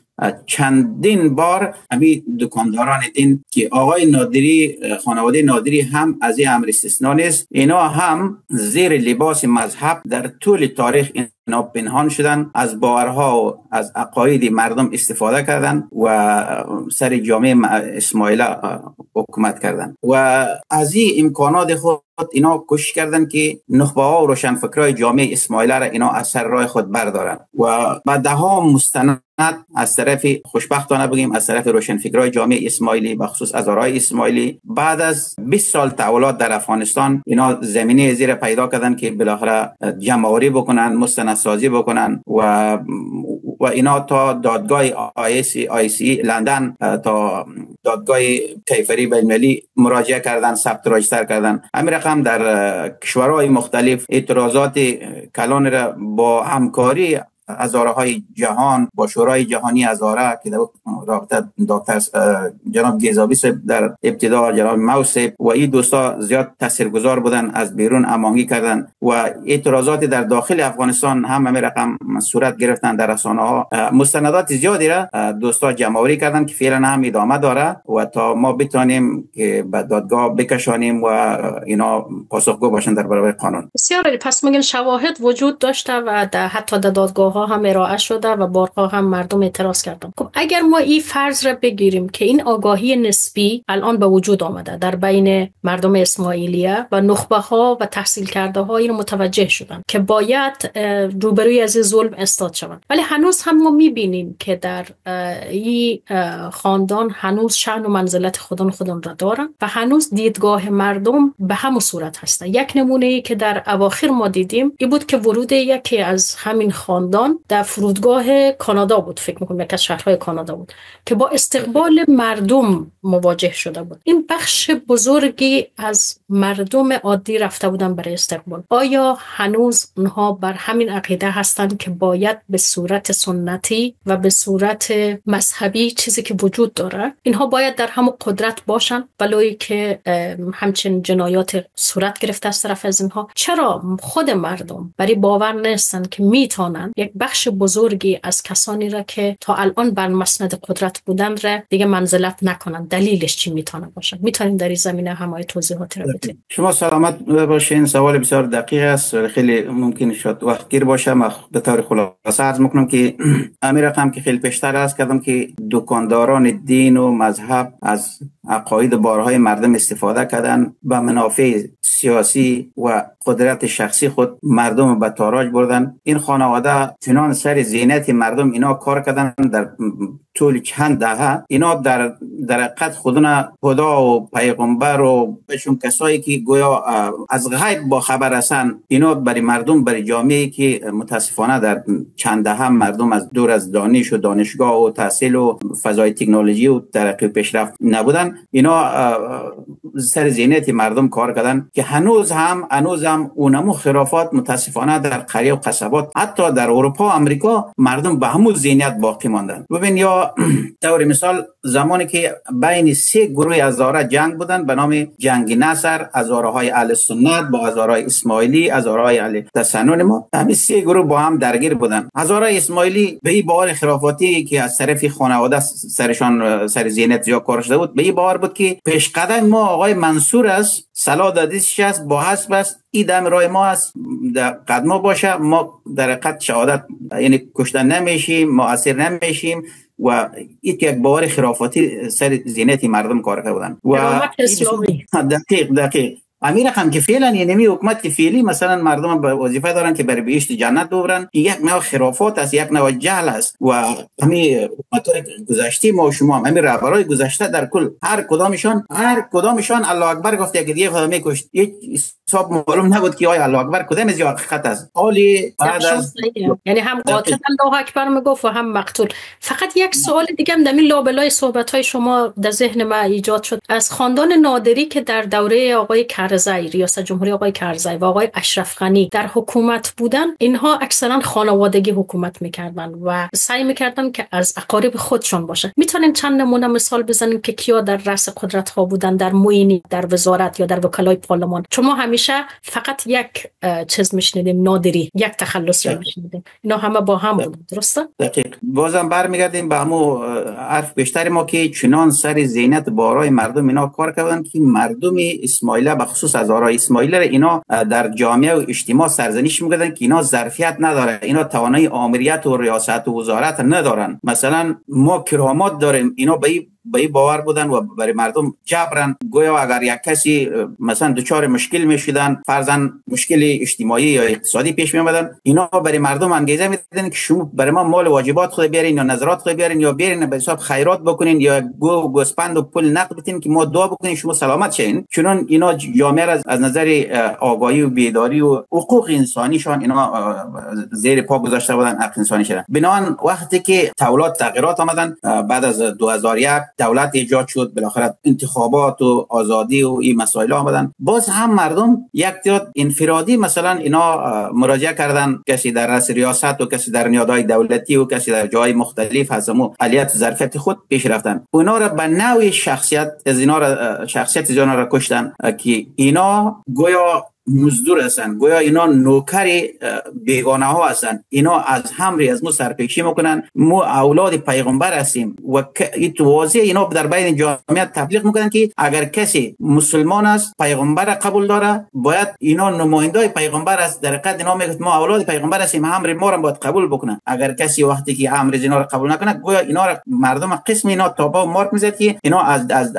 Speaker 4: چندین بار همین دکانداران دین که آقای نادری، خانواده نادری هم از این امر استثنا نیست، اینا هم زیر لباس مذهب در طول تاریخ اینا پنهان شدن، از باورها و از عقاید مردم استفاده کردن و سر جامعه اسماعیل حکومت کردن و از این امکانات خود اینا کوشش کردن که نخبه ها و روشنفکرای جامعه اسماعیل را اینا از سر راه خود بردارن و بعدها مستند از طرف خوشبختانه بگیم از طرف روشنفکرای جامعه اسماعیلی، بخصوص هزارهای اسماعیلی، بعد از بیست سال تحولات در افغانستان اینا زمینه زیر پیدا کردن که بالاخره جمع‌آوری بکنن، مستندسازی بکنن و و اینا تا دادگاه آی سی لندن، تا دادگاه کیفری بین‌المللی مراجعه کردن، ثبت راجستر کردن. همین رقم در کشورهای مختلف اعتراضات کلان را با همکاری هزارهای جهان، با شورای جهانی هزاره که در رابطه دکتر جناب گیزابی در ابتدا، جناب موسی و این دوستا زیاد تاثیرگذار بودن، از بیرون امانگی کردن و اعتراضات در داخل افغانستان هم همین رقم صورت گرفتن در رسانه ها. مستندات زیادی را دوستا جمع‌آوری کردن که فعلا هم ادامه داره و تا ما بتونیم که به دادگاه بکشانیم و اینا پاسخگو باشن در برابر قانون.
Speaker 1: بسیار پس میگن شواهد وجود داشته و در حتی در دادگاه هم ارائه شده و بارها هم مردم اعتراض کردن. خب اگر ما این فرض را بگیریم که این آگاهی نسبی الان به وجود آمده در بین مردم اسماعیلیه و نخبه ها و تحصیل کرده ها اینو متوجه شدن که باید روبروی از ظلم استاد شوند، ولی هنوز هم ما میبینیم که در این خاندان هنوز شأن و منزلت خودن خودن را دارن و هنوز دیدگاه مردم به همون صورت هسته. یک نمونه ای که در اواخر ما دیدیم این بود که ورود یکی از همین خاندان ایران در فرودگاه کانادا بود، فکر میکنم یک از شهرهای کانادا بود که با استقبال مردم مواجه شده بود. این بخش بزرگی از مردم عادی رفته بودن برای استقبال. آیا هنوز اونها بر همین عقیده هستند که باید به صورت سنتی و به صورت مذهبی چیزی که وجود داره اینها باید در همون قدرت باشن ولوی که همچنین جنایات صورت گرفته از طرف از اینها؟ چرا خود مردم برای باور نیستن که میتونن یک بخش بزرگی از کسانی را که تا الان بر مسند قدرت بودن را دیگه منزلت نکنن؟ دلیلش چی میتونه باشه؟ میتونین در این زمینه همه توضیحات رو بدید؟
Speaker 4: شما سلامت باشین. سوال بسیار دقیق است، خیلی ممکن شد وقت گیر باشه. من به طور خلاصه عرض میکنم که امیر رقم که خیلی پیشتر است کردم که دکانداران دین و مذهب از عقاید بارهای مردم استفاده کردن به منافع سیاسی و قدرت شخصی خود مردم به تاراج بردن. این خانواده چنان سر زینت مردم اینا کار کردن در طول چند دهه. اینا در در حقیقت خودنا خدا و پیغمبر و بهشون کسایی که گویا از غیب با خبر هستن، اینا برای مردم، برای جامعه‌ای که متاسفانه در چند دهه مردم از دور از دانش و دانشگاه و تحصیل و فضای تکنولوژی و ترقی پیشرفت نبودن، اینا سر زینت مردم کار کردن که هنوز هم هنوز هم اونمو خرافات متاسفانه در قریه و قصبات حتی در اروپا و امریکا مردم به همون زینت باقی ماندن. ببین یا طور مثال زمانی که بین سه گروه هزاره جنگ بودن به نام جنگ نصر، هزاره های اهل سنت با هزاره های اسماعیلی، هزاره های اهل تسنن، ما همین سه گروه با هم درگیر بودن. هزاره اسماعیلی به این باور خرافاتی که از طرف خانواده سرشان سر زینت زیاد کار شده بود، به این باور بود که پیش قدم ما آقای منصور است، سلا دادیش است، با حسب است، این دم رای ما است، در قدما باشه، ما در حقیقت شهادت یعنی کشتن نمیشیم، ما اسیر نمیشیم و این یک باور خرافاتی سر زینت مردم کار کردن. و دقیق دقیق امیر هم که فعلا یعنی حکومت فعلی مثلا مردم به وظیفه دارن که برای بهشت جنت ببرن، یک نوع خرافات است، یک نوع جهل است. و همین حکومت‌های گذشته ما و شما هم همین رهبرای گذشته در کل هر کدامشان هر کدامشان الله اکبر گفت که دیگه خدا میکشت، یک حساب معلوم نبود که آیا الله اکبر کدام از حقیقت است. حالی بعد از
Speaker 1: یعنی هم قاتل الله اکبر میگفت و هم مقتول. فقط یک سوال دیگه هم در این لابلای صحبت‌های شما در ذهن من ایجاد شد. از خاندان نادری که در دوره آقای کرزی، ریاست جمهوری آقای کرزی و آقای اشرف غنی در حکومت بودن، اینها اکثرا خانوادگی حکومت میکردن و سعی میکردن که از اقارب خودشون باشه. میتونین چند نمونه مثال بزنین که کیا در رأس قدرت ها بودن، در معینی، در وزارت یا در وکلای پارلمان؟ چون ما همیشه فقط یک چیز میشنیدیم، نادری، یک تخلص رو میشنیدیم. اینا همه با هم بود، درسته؟
Speaker 4: دقیق. بازم برمیگردیم به همو حرف بیشتر ما که چنان سر زینت بارای مردم اینا کار کردن که مردم اسماعیل به خصوص از آرای اسماعیل اینا در جامعه و اجتماع سرزنش می‌کردن که اینا ظرفیت نداره، اینا توانایی آمریت و ریاست و وزارت ندارن. مثلا ما کرامات داریم، اینا به به این باور بودن و برای مردم جبرن گویا اگر یک کسی مثلا دچار مشکل میشدن، فرضاً مشکل اجتماعی یا اقتصادی پیش می اومدن، اینا برای مردم انگیزه میدادن که شما برای ما مال واجبات خود بیارین یا نظرات خود بیارین یا بیارین به حساب خیرات بکنین یا گو گوسپند و پول نقد بدین که ما دعا بکنین شما سلامت شین. چون اینا جامعه از, از نظر آگاهی و بیداری و حقوق انسانیشان اینا زیر پا گذاشته بودن، حق انسانی شدن. بنابراین وقتی که تولات تغییرات آمدن بعد از دو هزار و یک دولت ایجاد شد، بالاخره انتخابات و آزادی و این مسائل آمدن، باز هم مردم یک تعداد انفرادی مثلا اینا مراجعه کردن، کسی در رأس ریاست و کسی در نهادهای دولتی و کسی در جای مختلف هستمو علیت ظرفیت خود پیش رفتن. اونا را به نوع شخصیت از اینا را شخصیت اینا را کشتن که اینا گویا مزدور هستن، گویا اینا نوکر بیگانه ها هستن، اینا از همری از مو سرپیچی میکنن، مو اولاد پیغمبر هستیم و این واضحه اینا در بین جامعه تبلیغ میکنن که اگر کسی مسلمان است پیغمبر قبول داره باید اینا نماینده پیغمبر است، در حقیقت اینا میگن ما اولاد پیغمبر هستیم، امر ما را باید قبول بکنن. اگر کسی وقتی که امر اینا را قبول نکنه گویا اینا را مردم قسم اینا تابا و مارک میزد که اینا از از از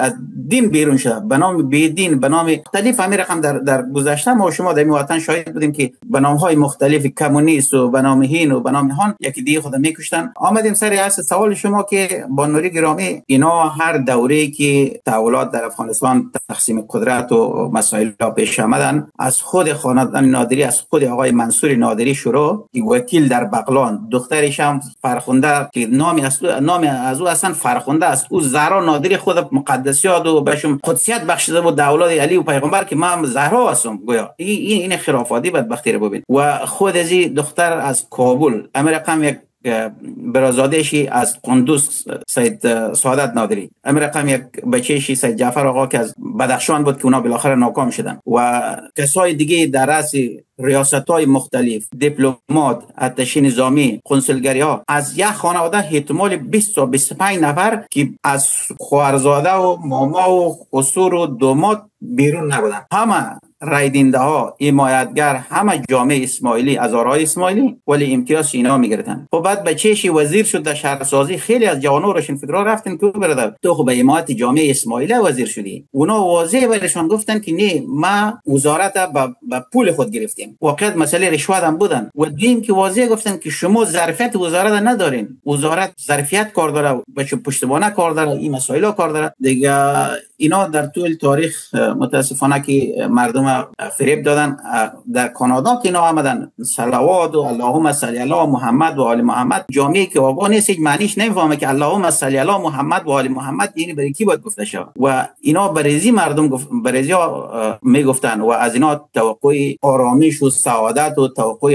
Speaker 4: دین بیرون شده، به نام بی دین، به نام مختلف. همین رقم در در گذشته ما شما در این وطن شاهد بودیم که به نام های مختلف کمونیست و به نام هین و به نام هان یکی دیگه خود میکشتن. آمدیم سر اصل سوال شما که بانوری گرامی، اینا هر دوره‌ای که تحولات در افغانستان تقسیم قدرت و مسائل پیش آمدن، از خود خاندان نادری، از خود آقای منصور نادری شروع که وکیل در بغلان، دخترش هم فرخنده که نامی از نام از او اصلا فرخنده است، او زهرا نادری خود مقدسیات و بهشون قدسیت بخشیده بود در اولاد علی و پیغمبر که من زهرا هستم. گویا این این خرافاتی بدبختی رو ببین. و خود از دختر از کابل، امیر رقم یک برازادهشی از قندوز سید سعادت نادری، امیر رقم یک بچهشی سید جعفر آقا که از بدخشان بود که اونا بالاخره ناکام شدن، و کسای دیگه در رأس ریاست‌های مختلف، دیپلمات، ارتش نظامی، کنسولگری ها، از یک خانواده احتمال بیست تا بیست و پنج نفر که از خواهرزاده و ماما و قصور و دومات بیرون نبودن، همه رای دینده ها، حمایتگر، همه جامعه اسماعیلی، هزارهای اسماعیلی، ولی امتیاز اینا میگرفتن. خب بعد بچه‌ش وزیر شد در شهرسازی، خیلی از جوانان روشن فکرا رفتن که برادر تو خب به حمایت جامعه اسماعیلی وزیر شدی. اونا واضح برشون گفتن که نه، ما وزارت به پول خود گرفتیم. واقعا مسئله رشوت هم بودن. و دیم که واضح گفتن که شما ظرفیت وزارت ندارین، وزارت ظرفیت کار داره، بچه پشتوانه کار داره، این مسائل کار داره دیگه. اینا در طول تاریخ متاسفانه که مردم فریب دادن. در کانادا که اینا آمدن صلوات و اللهم صل علی محمد و آل محمد، جامعه که آگاه نیست هیچ معنیش نمیفهمه که اللهم صل علی محمد و آل محمد یعنی برای کی باید گفته شود. و اینا برزی مردم گفت، برزی ها میگفتن و از اینا توقع آرامش و سعادت و توقع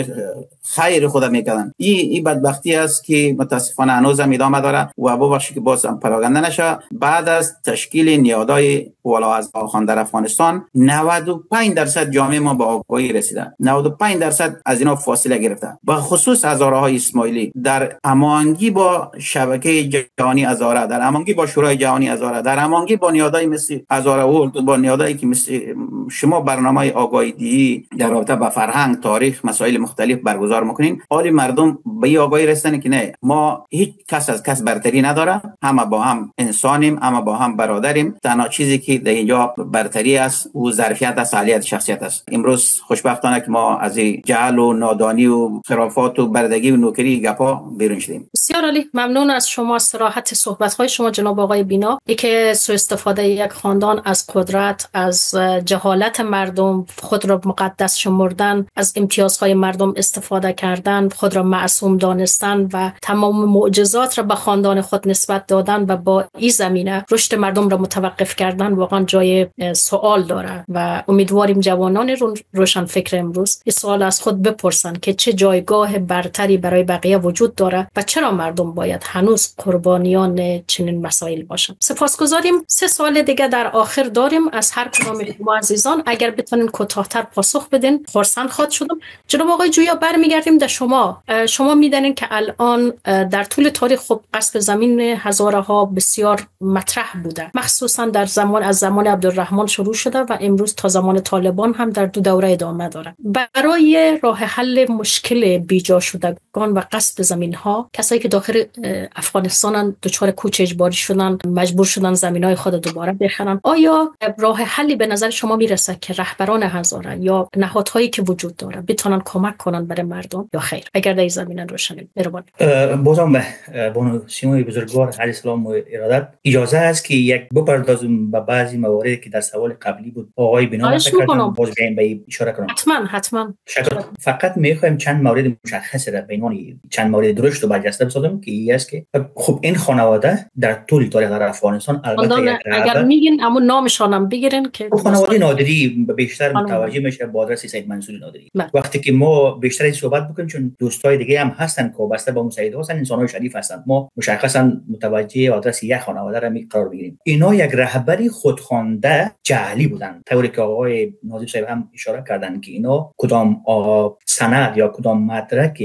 Speaker 4: خیر خود میکردن. این این بدبختی است که متاسفانه هنوز هم ادامه داره. و ببخشید که باز هم پراگنده نشه، بعد از تشکیل نیادای ولایت خان در افغانستان نود و پنج درصد جامعه ما به آگاهی رسیدن، نود و پنج درصد از اینا فاصله گرفتن. به خصوص هزارهای اسماعیلی در هماهنگی با شبکه جهانی هزاره، در هماهنگی با شورای جهانی هزاره، در هماهنگی با نیادای مثل هزاره ورلد، با نیادایی که مثل شما برنامه آگاهی دهی در رابطه با فرهنگ، تاریخ، مسائل مختلف برگزار میکنین، حال مردم به این آگاهی رسیدن که نه، ما هیچ کس از کس برتری نداره، همه با هم انسانیم، همه با هم برادریم. تنها چیزی که در اینجا برتری است و ظرفیت است، اهلیت شخصیت است. امروز خوشبختانه که ما از جهل و نادانی و خرافات و بردگی و نوکری گپا بیرون شدیم.
Speaker 1: بسیار عالی، ممنون از شما، صراحت صحبت‌های شما جناب آقای بینا. ای که سوء استفاده یک خاندان از قدرت، از جهالت مردم، خود را مقدس شمردن، از امتیازهای مردم استفاده کردن، خود را معصوم دانستن و تمام معجزات را به خاندان خود نسبت دادن و با این زمینه رشد مردم را متوقف کردن واقعا جای سوال داره. و امیدواریم جوانان روشن فکر امروز این سوال از خود بپرسن که چه جایگاه برتری برای بقیه وجود داره و چرا مردم باید هنوز قربانیان چنین مسائل باشن. سپاسگزاریم. سه سوال دیگه در آخر داریم از هر کدام شما عزیزان، اگر بتونین کوتاه‌تر پاسخ بدین خرسند خواهد شدم. جناب آقای جویا برمیگردیم در شما. شما میدونین که الان در طول تاریخ خب غصب زمین هزاره ها بسیار مطرح بوده، مخصوصا در زمان از زمان عبدالرحمن شروع شده و امروز تا زمان طالبان هم در دو دوره ادامه داره. برای راه حل مشکل بیجا شدگان و غصب زمین ها، کسایی که داخل افغانستان دچار کوچ اجباری شدن، مجبور شدن زمینای خود دوباره بخرن، آیا راه حلی به نظر شما میرسه که رهبران هزاره یا نهادهایی که وجود داره بتونن کمک کنن برای مردم یا خیر؟ اگر در این زمینه روشنی مهربانی.
Speaker 2: بازم به بانو سیمای بزرگوار علیه السلام و ارادت اجازه است که یک بپردازم به بعضی مواردی که در سوال قبلی بود آقای بینا کردن، باز بیایم به اشاره کنم.
Speaker 1: حتما حتما.
Speaker 2: شکر. فقط میخوایم چند مورد مشخص را به عنوان چند مورد درشت و برجسته بسازم که این است که خب این خانواده در طول تاریخ در افغانستان البته
Speaker 1: اگر میگین اما نامشان هم بگیرن که
Speaker 2: خانواده نادری بیشتر متوجه میشه با آدرس سید منصور نادری. وقتی که ما بیشتر این صحبت بکنیم چون دوستای دیگه هم هستن که وابسته به اون سید هستن، انسانای شریف هستن، ما مشخصا متوجه آدرس یک خانواده را می قرار بگیریم. اینا یک رهبری خودخوانده جعلی بودن، طوری که آقای ناظم صاحب هم اشاره کردن که اینا کدام سند یا کدام مدرکی که داشت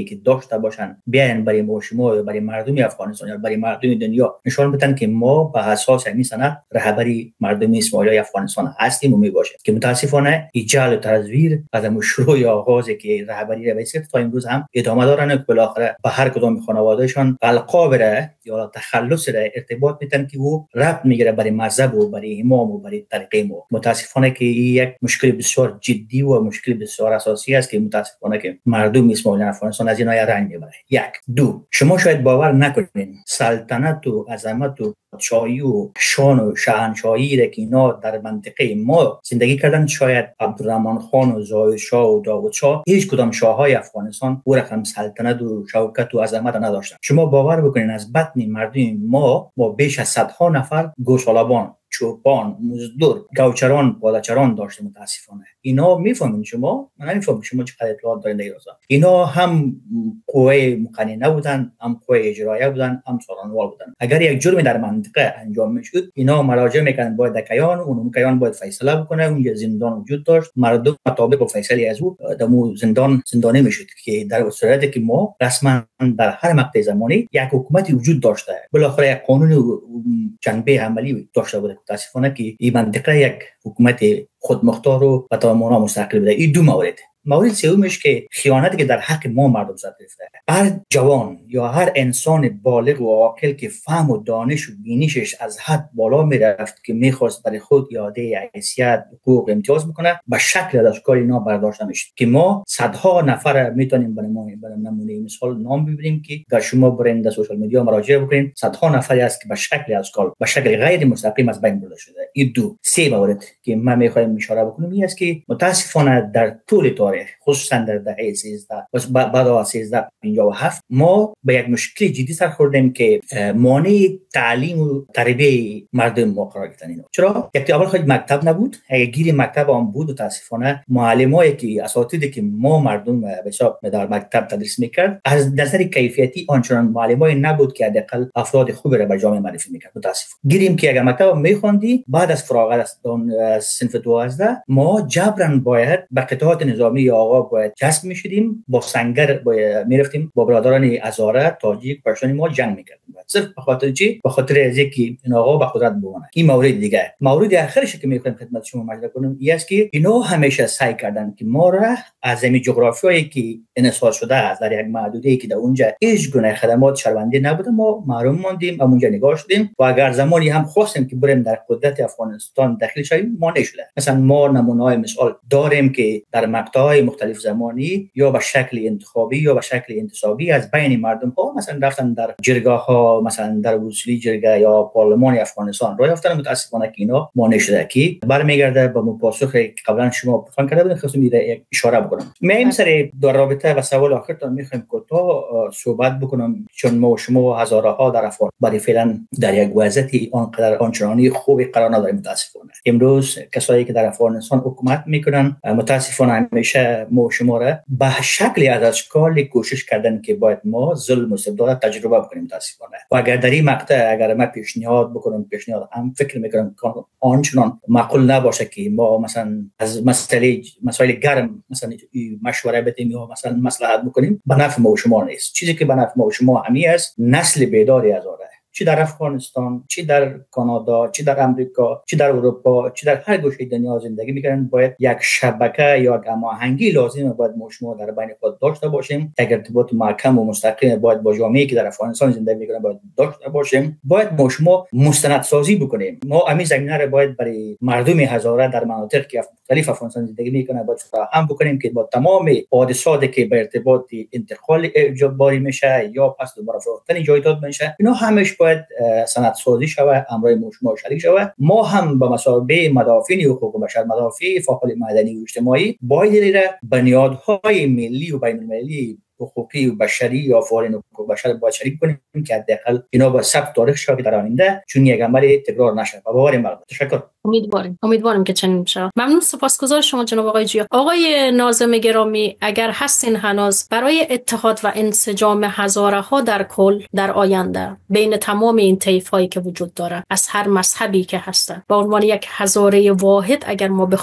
Speaker 2: داشته باشن بیاین برای ما شما یا برای مردم افغانستان یا برای مردم دنیا نشان بدن که ما به اساس همین سند رهبری مردم اسماعیلی افغانستان هستیم و میباشه. که متاسفانه این جعل و تزویر از همون شروع آغازی که رهبری رئیس تا امروز هم ادامه دارن که بالاخره به هر کدام خانوادهشان القاب را یا تخلص را ارتباط میتن که او ربط میگیره برای مذهب و برای امام و برای طریقه ما. متاسفانه که این یک مشکل بسیار جدی و مشکل بسیار اساسی است که متاسفانه که مردم اسماعیلی افغانستان از اینها رنج میبره. یک دو شما شاید باور نکنین سلطنت و عظمت و پادشاهی و شان و شاهنشاهی را که اینا در منطقه ما زندگی کردن شاید عبدالرحمن خان و زاهد شاه و داوود شاه هیچ کدام شاههای افغانستان او رقم سلطنت و شوکت و عظمت نداشتن. شما باور بکنین از بطن مردم ما با بیش از صدها نفر گوسالبان، چوپان، مزدور، گوچران، پادچران داشته. متاسفانه اینا میفهمین شما من نمیفهمم شما چقدر اطلاعات دارین در راستا. اینا هم قوه مقننه بودن، هم قوه اجرایه بودن، هم سارانوال بودن. اگر یک جرمی در منطقه انجام میشد اینا مراجعه میکردن باید دکیان اون کیان باید فیصله بکنه. اون زندان وجود داشت، مردم مطابق فیصله از او دمو زندان زندانی میشد که در صورتی که ما رسما در هر مقطع زمانی یک حکومتی وجود داشته بالاخره یک قانون جنبه عملی داشته بود. متاسفانه که این منطقه یک حکومت خودمختار و تماما مستقل بوده. این دو مورد. مورد سومش که خیانتی که در حق ما مردم صورت گرفته. هر جوان یا هر انسان بالغ و عاقل که فهم و دانش و بینشش از حد بالا میرفت که میخواست برای خود اعاده حیثیت حقوق امتیاز بکنه به شکل از کار اینا برداشت نمیشه. که ما صدها نفر میتونیم برای ما برای نمونه مثال نام ببریم که در شما برین در سوشال میدیا مراجعه بکنین صدها نفری است که به شکل از کار به شکل غیر مستقیم از بین برده شده. این دو سه مورد که ما میخوایم اشاره بکنیم این است که متاسفانه در طول تاریخ خصوصا در دهه سیزده و بعد از سیزده پنجاه و هفت ما به یک مشکل جدی سر خوردیم که مانع تعلیم و تربیت مردم ما قرار گرفتن. اینا چرا؟ یک اول خود مکتب نبود. اگه گیری مکتب هم بود متاسفانه معلمایی که اساتیدی که ما مردم به حساب در مکتب تدریس میکرد از نظر کیفیتی آنچنان معلمای نبود که حداقل افراد خوبی را به جامعه معرفی میکرد. متاسفانه گیریم که اگر مکتب میخوندی بعد از فراغت از صنف دوازده ما جبران باید به قطعات نظامی آقا باید جذب میشدیم، با سنگر باید میرفتیم، با برادران هزاره، تاجیک، پشتون ما جنگ میکردیم صرف به خاطر چی؟ به خاطر از اینکه این آقا به قدرت بمونه. این مورد دیگه. مورد آخرش که میخوایم خدمت شما مطرح کنم این است که اینا همیشه سعی کردن که ما را از این جغرافیایی که انحصار شده است در یک محدوده‌ای که در اونجا هیچ گونه خدمات شهروندی نبوده ما محروم ماندیم، اونجا نگاه شدیم و اگر زمانی هم خواستیم که بریم در قدرت افغانستان داخل شویم ما نشده. مثلا ما نمونه‌های مثال داریم که در مقطع‌های مختلف زمانی یا به شکل انتخابی یا به شکل انتصابی از بین مردم ها مثلا رفتن در جرگاه ها مثلا در وسیلی جرگه یا پارلمان افغانستان راه یافتن. متاسفانه که اینا مانع شده که برمیگرده به پاسخ که قبلا شما پرسان کرده بودین خواستم یک اشاره بکنم. من سر در رابطه و سوال آخرتون میخوایم کوتاه صحبت بکنم چون ما و شما هزاره ها در افغان برای فعلا در یک وضعیت آنقدر آنچنانی خوبی قرار نداریم. متاسفانه امروز کسایی که در افغانستان حکومت میکنن متاسفانه همیشه ما شما را به شکلی از اشکال کوشش کردن که باید ما ظلم و استبداد تجربه بکنیم. متاسفانه و اگر در این مقطع اگر ما پیشنهاد بکنم پیشنهاد هم فکر میکنم که آنچنان معقول نباشه که ما مثلا از مسئله مسائل گرم مثلا مشوره بدیم یا مثلا مصلحت بکنیم به نفع ما و شما نیست. چیزی که به نفع ما و شما همی است نسل بیداری از آره چی در افغانستان، چی در کانادا، چی در امریکا، چی در اروپا، چی در هر گوشه دنیا زندگی میکنن باید یک شبکه یا یک هماهنگی لازمه باید ما شما در بین خود داشته باشیم. یک ارتباط محکم و مستقیم باید با جامعه‌ای که در افغانستان زندگی میکنن باید داشته باشیم. باید ما شما مستندسازی بکنیم. ما همین زمینه رو باید برای مردم هزاره در مناطق که مختلف افغانستان زندگی میکنن باید فراهم بکنیم که با تمام حادثاتی که به ارتباط انتقال اجباری میشه یا پس دوباره فروختن جایداد میشه اینا همش باید سندسازی شود، امرای مشما شریک شود. ما هم به مسابقه مدافعین حقوق بشر، مدافع فعال مدنی و اجتماعی باید بنیادهای ملی و بین المللی حقوقی و بشری یا فعالین حقوق بشر باید شریک کنیم که حداقل اینا با ثبت تاریخ شود در آینده چون یک عمل تکرار نشه. و باوریم بر تشکر.
Speaker 1: امیدواریم امیدواریم که چنین بشه. ممنون، سپاسگزار شما جناب آقای جیا. آقای ناظم گرامی اگر هستین هنوز برای اتحاد و انسجام هزاره ها در کل در آینده بین تمام این طیف هایی که وجود داره از هر مذهبی که هستن با عنوان یک هزاره واحد اگر ما بخوایم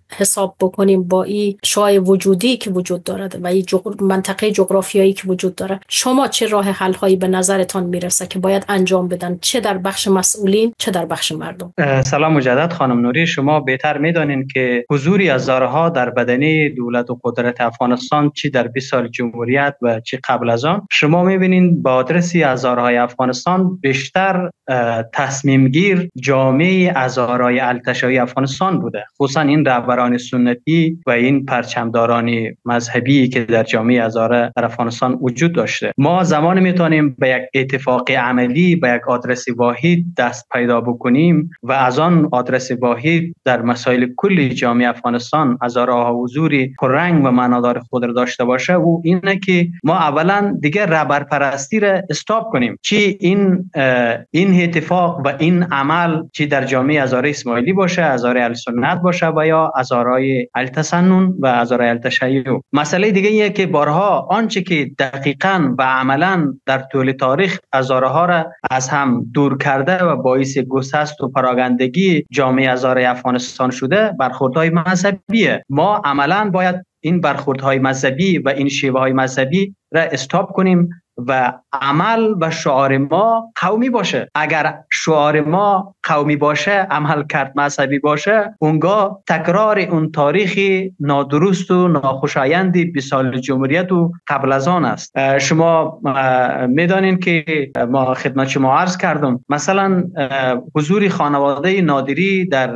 Speaker 1: حساب بکنیم با این شای وجودی که وجود دارد و این جغر... منطقه جغرافیایی که وجود داره، شما چه راه حل هایی به نظرتان میرسه که باید انجام بدن، چه در بخش مسئولین چه در بخش مردم؟
Speaker 3: سلام مجدد خانم نوری. شما بهتر میدانین که حضور هزارها در بدنه دولت و قدرت افغانستان چی در بیست سال جمهوریت و چی قبل از آن، شما میبینین با آدرس هزارهای افغانستان بیشتر تصمیم گیر جامعه هزارهای ارتشای افغانستان بوده، خصوصا این رهبران سنتی و این پرچمداران مذهبی که در جامعه هزاره در افغانستان وجود داشته. ما زمان میتونیم به یک اتفاق عملی، به یک آدرس واحد دست پیدا بکنیم و از آن آدرس واحد در مسائل کلی جامعه افغانستان هزارها حضوری پررنگ و معنادار خود را داشته باشه، و اینه که ما اولا دیگه رهبرپرستی را استاپ کنیم. چی این این اتفاق و این عمل چی در جامعه هزاره اسماعیلی باشه، هزاره اهل سنت باشه و یا هزاره اهل تسنن و هزاره اهل تشیع. مسئله دیگه ایه که بارها آنچه که دقیقاً و عملاً در طول تاریخ هزارها را از هم دور کرده و باعث گسست و پراگندگی جامعه هزاره افغانستان شده، برخوردهای مذهبیه. ما عملاً باید این برخوردهای مذهبی و این شیوه های مذهبی را استاپ کنیم و عمل و شعار ما قومی باشه. اگر شعار ما قومی باشه، عمل کرد مذهبی باشه، اونگاه تکرار اون تاریخی نادرست و ناخوشایند بیست سال جمهوریت و قبل از آن است. شما میدانین که ما خدمت شما عرض کردم، مثلا حضور خانواده نادری در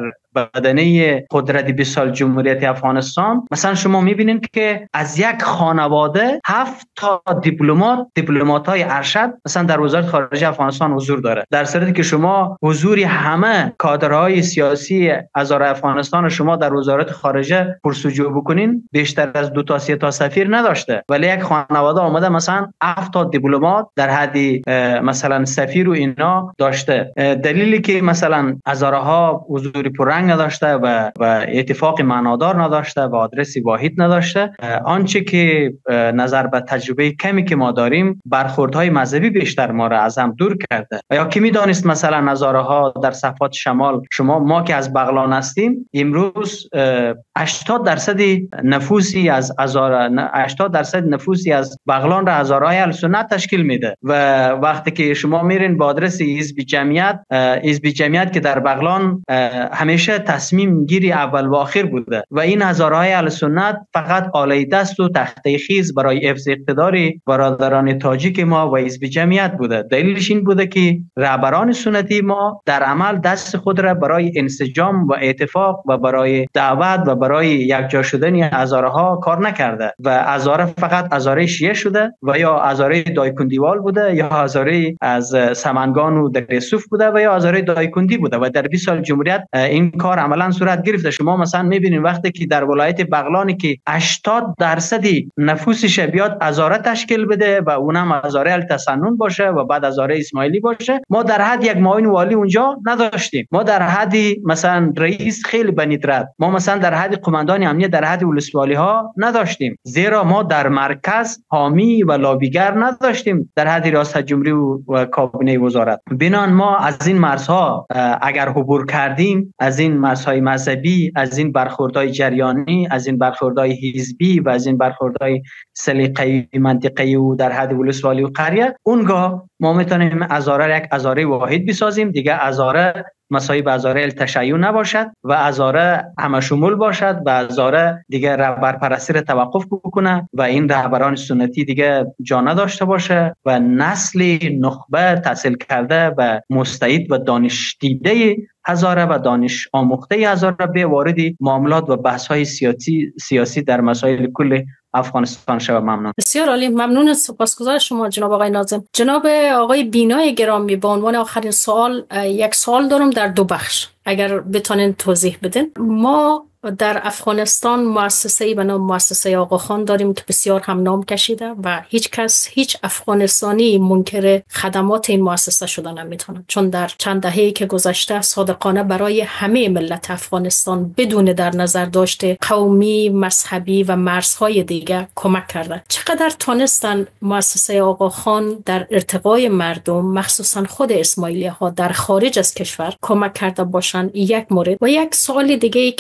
Speaker 3: بدنه قدرت بیست سال جمهوریت افغانستان، مثلا شما میبینین که از یک خانواده هفت تا دیپلمات دیپلمات های ارشد مثلا در وزارت خارجه افغانستان حضور داره، در صورتی که شما حضور همه کادرهای سیاسی هزاره افغانستان شما در وزارت خارجه پرسجو بکنین بیشتر از دو تا سه تا سفیر نداشته، ولی یک خانواده آمده مثلا هفت تا دیپلمات در حد مثلا سفیر و اینا داشته. دلیلی که مثلا هزارها حضور پررنگ نداشته و و اتفاق معنادار نداشته و آدرس واحد نداشته، آنچه که نظر به تجربه کمی که ما داریم، برخوردهای مذهبی بیشتر ما را از هم دور کرده. یا کی میدانست مثلا هزارها در صفات شمال، شما ما که از بغلان هستیم، امروز هشتاد درصد نفوسی از هزار هشتاد درصد نفوسی از بغلان را هزارهای اهل سنت تشکیل میده. و وقتی که شما میرین با آدرس حزب جمعیت، حزب جمعیت که در بغلان همیشه تصمیم گیری اول و آخر بوده و این هزارهای اهل سنت فقط آله دست و تخته خیز برای حفظ اقتدار برادران تاجیک ما و حزب جمعیت بوده. دلیلش این بوده که رهبران سنتی ما در عمل دست خود را برای انسجام و اتفاق و برای دعوت و برای یکجا شدن هزارها کار نکرده و هزاره فقط هزاره شیعه شده و یا هزاره دایکندیوال بوده یا هزاره از سمنگان و دریسوف بوده و یا هزاره دایکندی بوده و در بیست سال جمهوریت این کار عملا صورت گرفته. شما مثلا میبینید وقتی که در ولایت بغلانی که هشتاد درصد نفوسش بیاد هزاره تشکیل بده و اونم هزاره التسنن باشه و بعد هزاره اسماعیلی باشه، ما در حد یک معاون والی اونجا نداشتیم. ما در حد مثلا رئیس خیلی بندرد، ما مثلا در حد قماندان امنیت در حد ولسوالی ها نداشتیم، زیرا ما در مرکز حامی و لابیگر نداشتیم در حد ریاست جمهوری و کابینه وزارت. بنان ما از این مرزها اگر عبور کردیم، از این مرزهای مذهبی، از این برخوردهای جریانی، از این برخوردهای حزبی و از این برخوردهای سلیقه‌ای منطقه‌ای و در حد ولسوالی و قریه، اونگاه ما میتونیم هزاره یک هزاره واحد بسازیم. دیگه هزاره مسایب هزاره التشیع نباشد و هزاره همه شمول باشد و هزاره دیگه رهبرپرستی را توقف بکنه و این رهبران سنتی دیگه جا نداشته باشه و نسل نخبه تحصیل کرده و مستعد و دانش دیده هزاره و دانش آموخته هزاره به وارد معاملات و بحث‌های سیاسی سیاسی در مسائل کل افغانستان شود. ممنون.
Speaker 1: بسیار عالی، ممنون، سپاسگزار شما جناب آقای ناظم. جناب آقای بینای گرامی، به عنوان آخرین سوال یک سوال دارم در دو بخش، اگر بتونین توضیح بدین. ما در افغانستان مؤسسه‌ای به نام مؤسسه آقاخان داریم که بسیار هم نام کشیده و هیچ کس، هیچ افغانستانی منکر خدمات این مؤسسه شده نمیتونه، چون در چند دهه‌ای که گذشته صادقانه برای همه ملت افغانستان بدون در نظر داشته قومی، مذهبی و مرزهای دیگه کمک کرده. چقدر تونستن مؤسسه آقاخان در ارتقای مردم، مخصوصا خود اسماعیلی ها در خارج از کشور کمک کرده باشن؟ یک مورد. و یک سوال دیگه ای که اکثر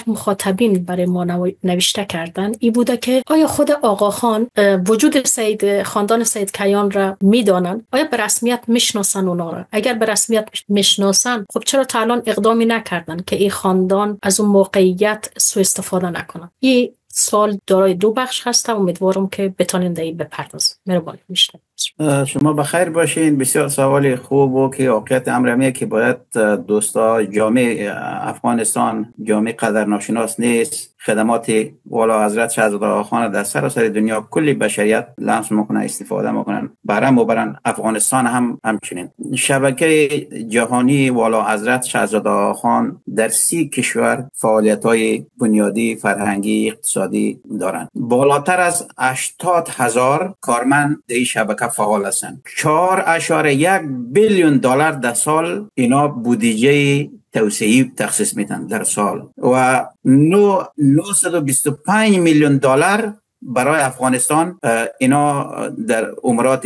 Speaker 1: بیشتر مخاطبین برای ما نوشته کردن این بوده که آیا خود آقاخان وجود سید خاندان سید کیان را میدانن؟ آیا به رسمیت میشناسن اونا را؟ اگر به رسمیت میشناسن خب چرا تا الان اقدامی نکردن که این خاندان از اون موقعیت سوء استفاده نکنن؟ این سوال دارای دو بخش هستم، امیدوارم که بتونین در این بپردازید. مهربانی میشنم.
Speaker 4: شما بخیر باشین. بسیار سوال خوب و که واقعیت امرمیه که باید دوستا جامعه افغانستان جامعه قدرناشناس نیست، خدمات والا حضرت شهزاده آقاخان در سراسر دنیا کلی بشریت لمس میکنن، استفاده میکنن، برام و برن افغانستان هم همچنین. شبکه جهانی والا حضرت شهزاده آقاخان در سی کشور فعالیت‌های بنیادی فرهنگی اقتصادی دارند. بالاتر از هشتاد هزار کارمند در شبکه فعال هستند. چهار اشاره یک بیلیون دلار در سال اینا بودجه توسعه تخصیص میدن در سال و نهصد و بیست و پنج میلیون دلار برای افغانستان اینا در امورات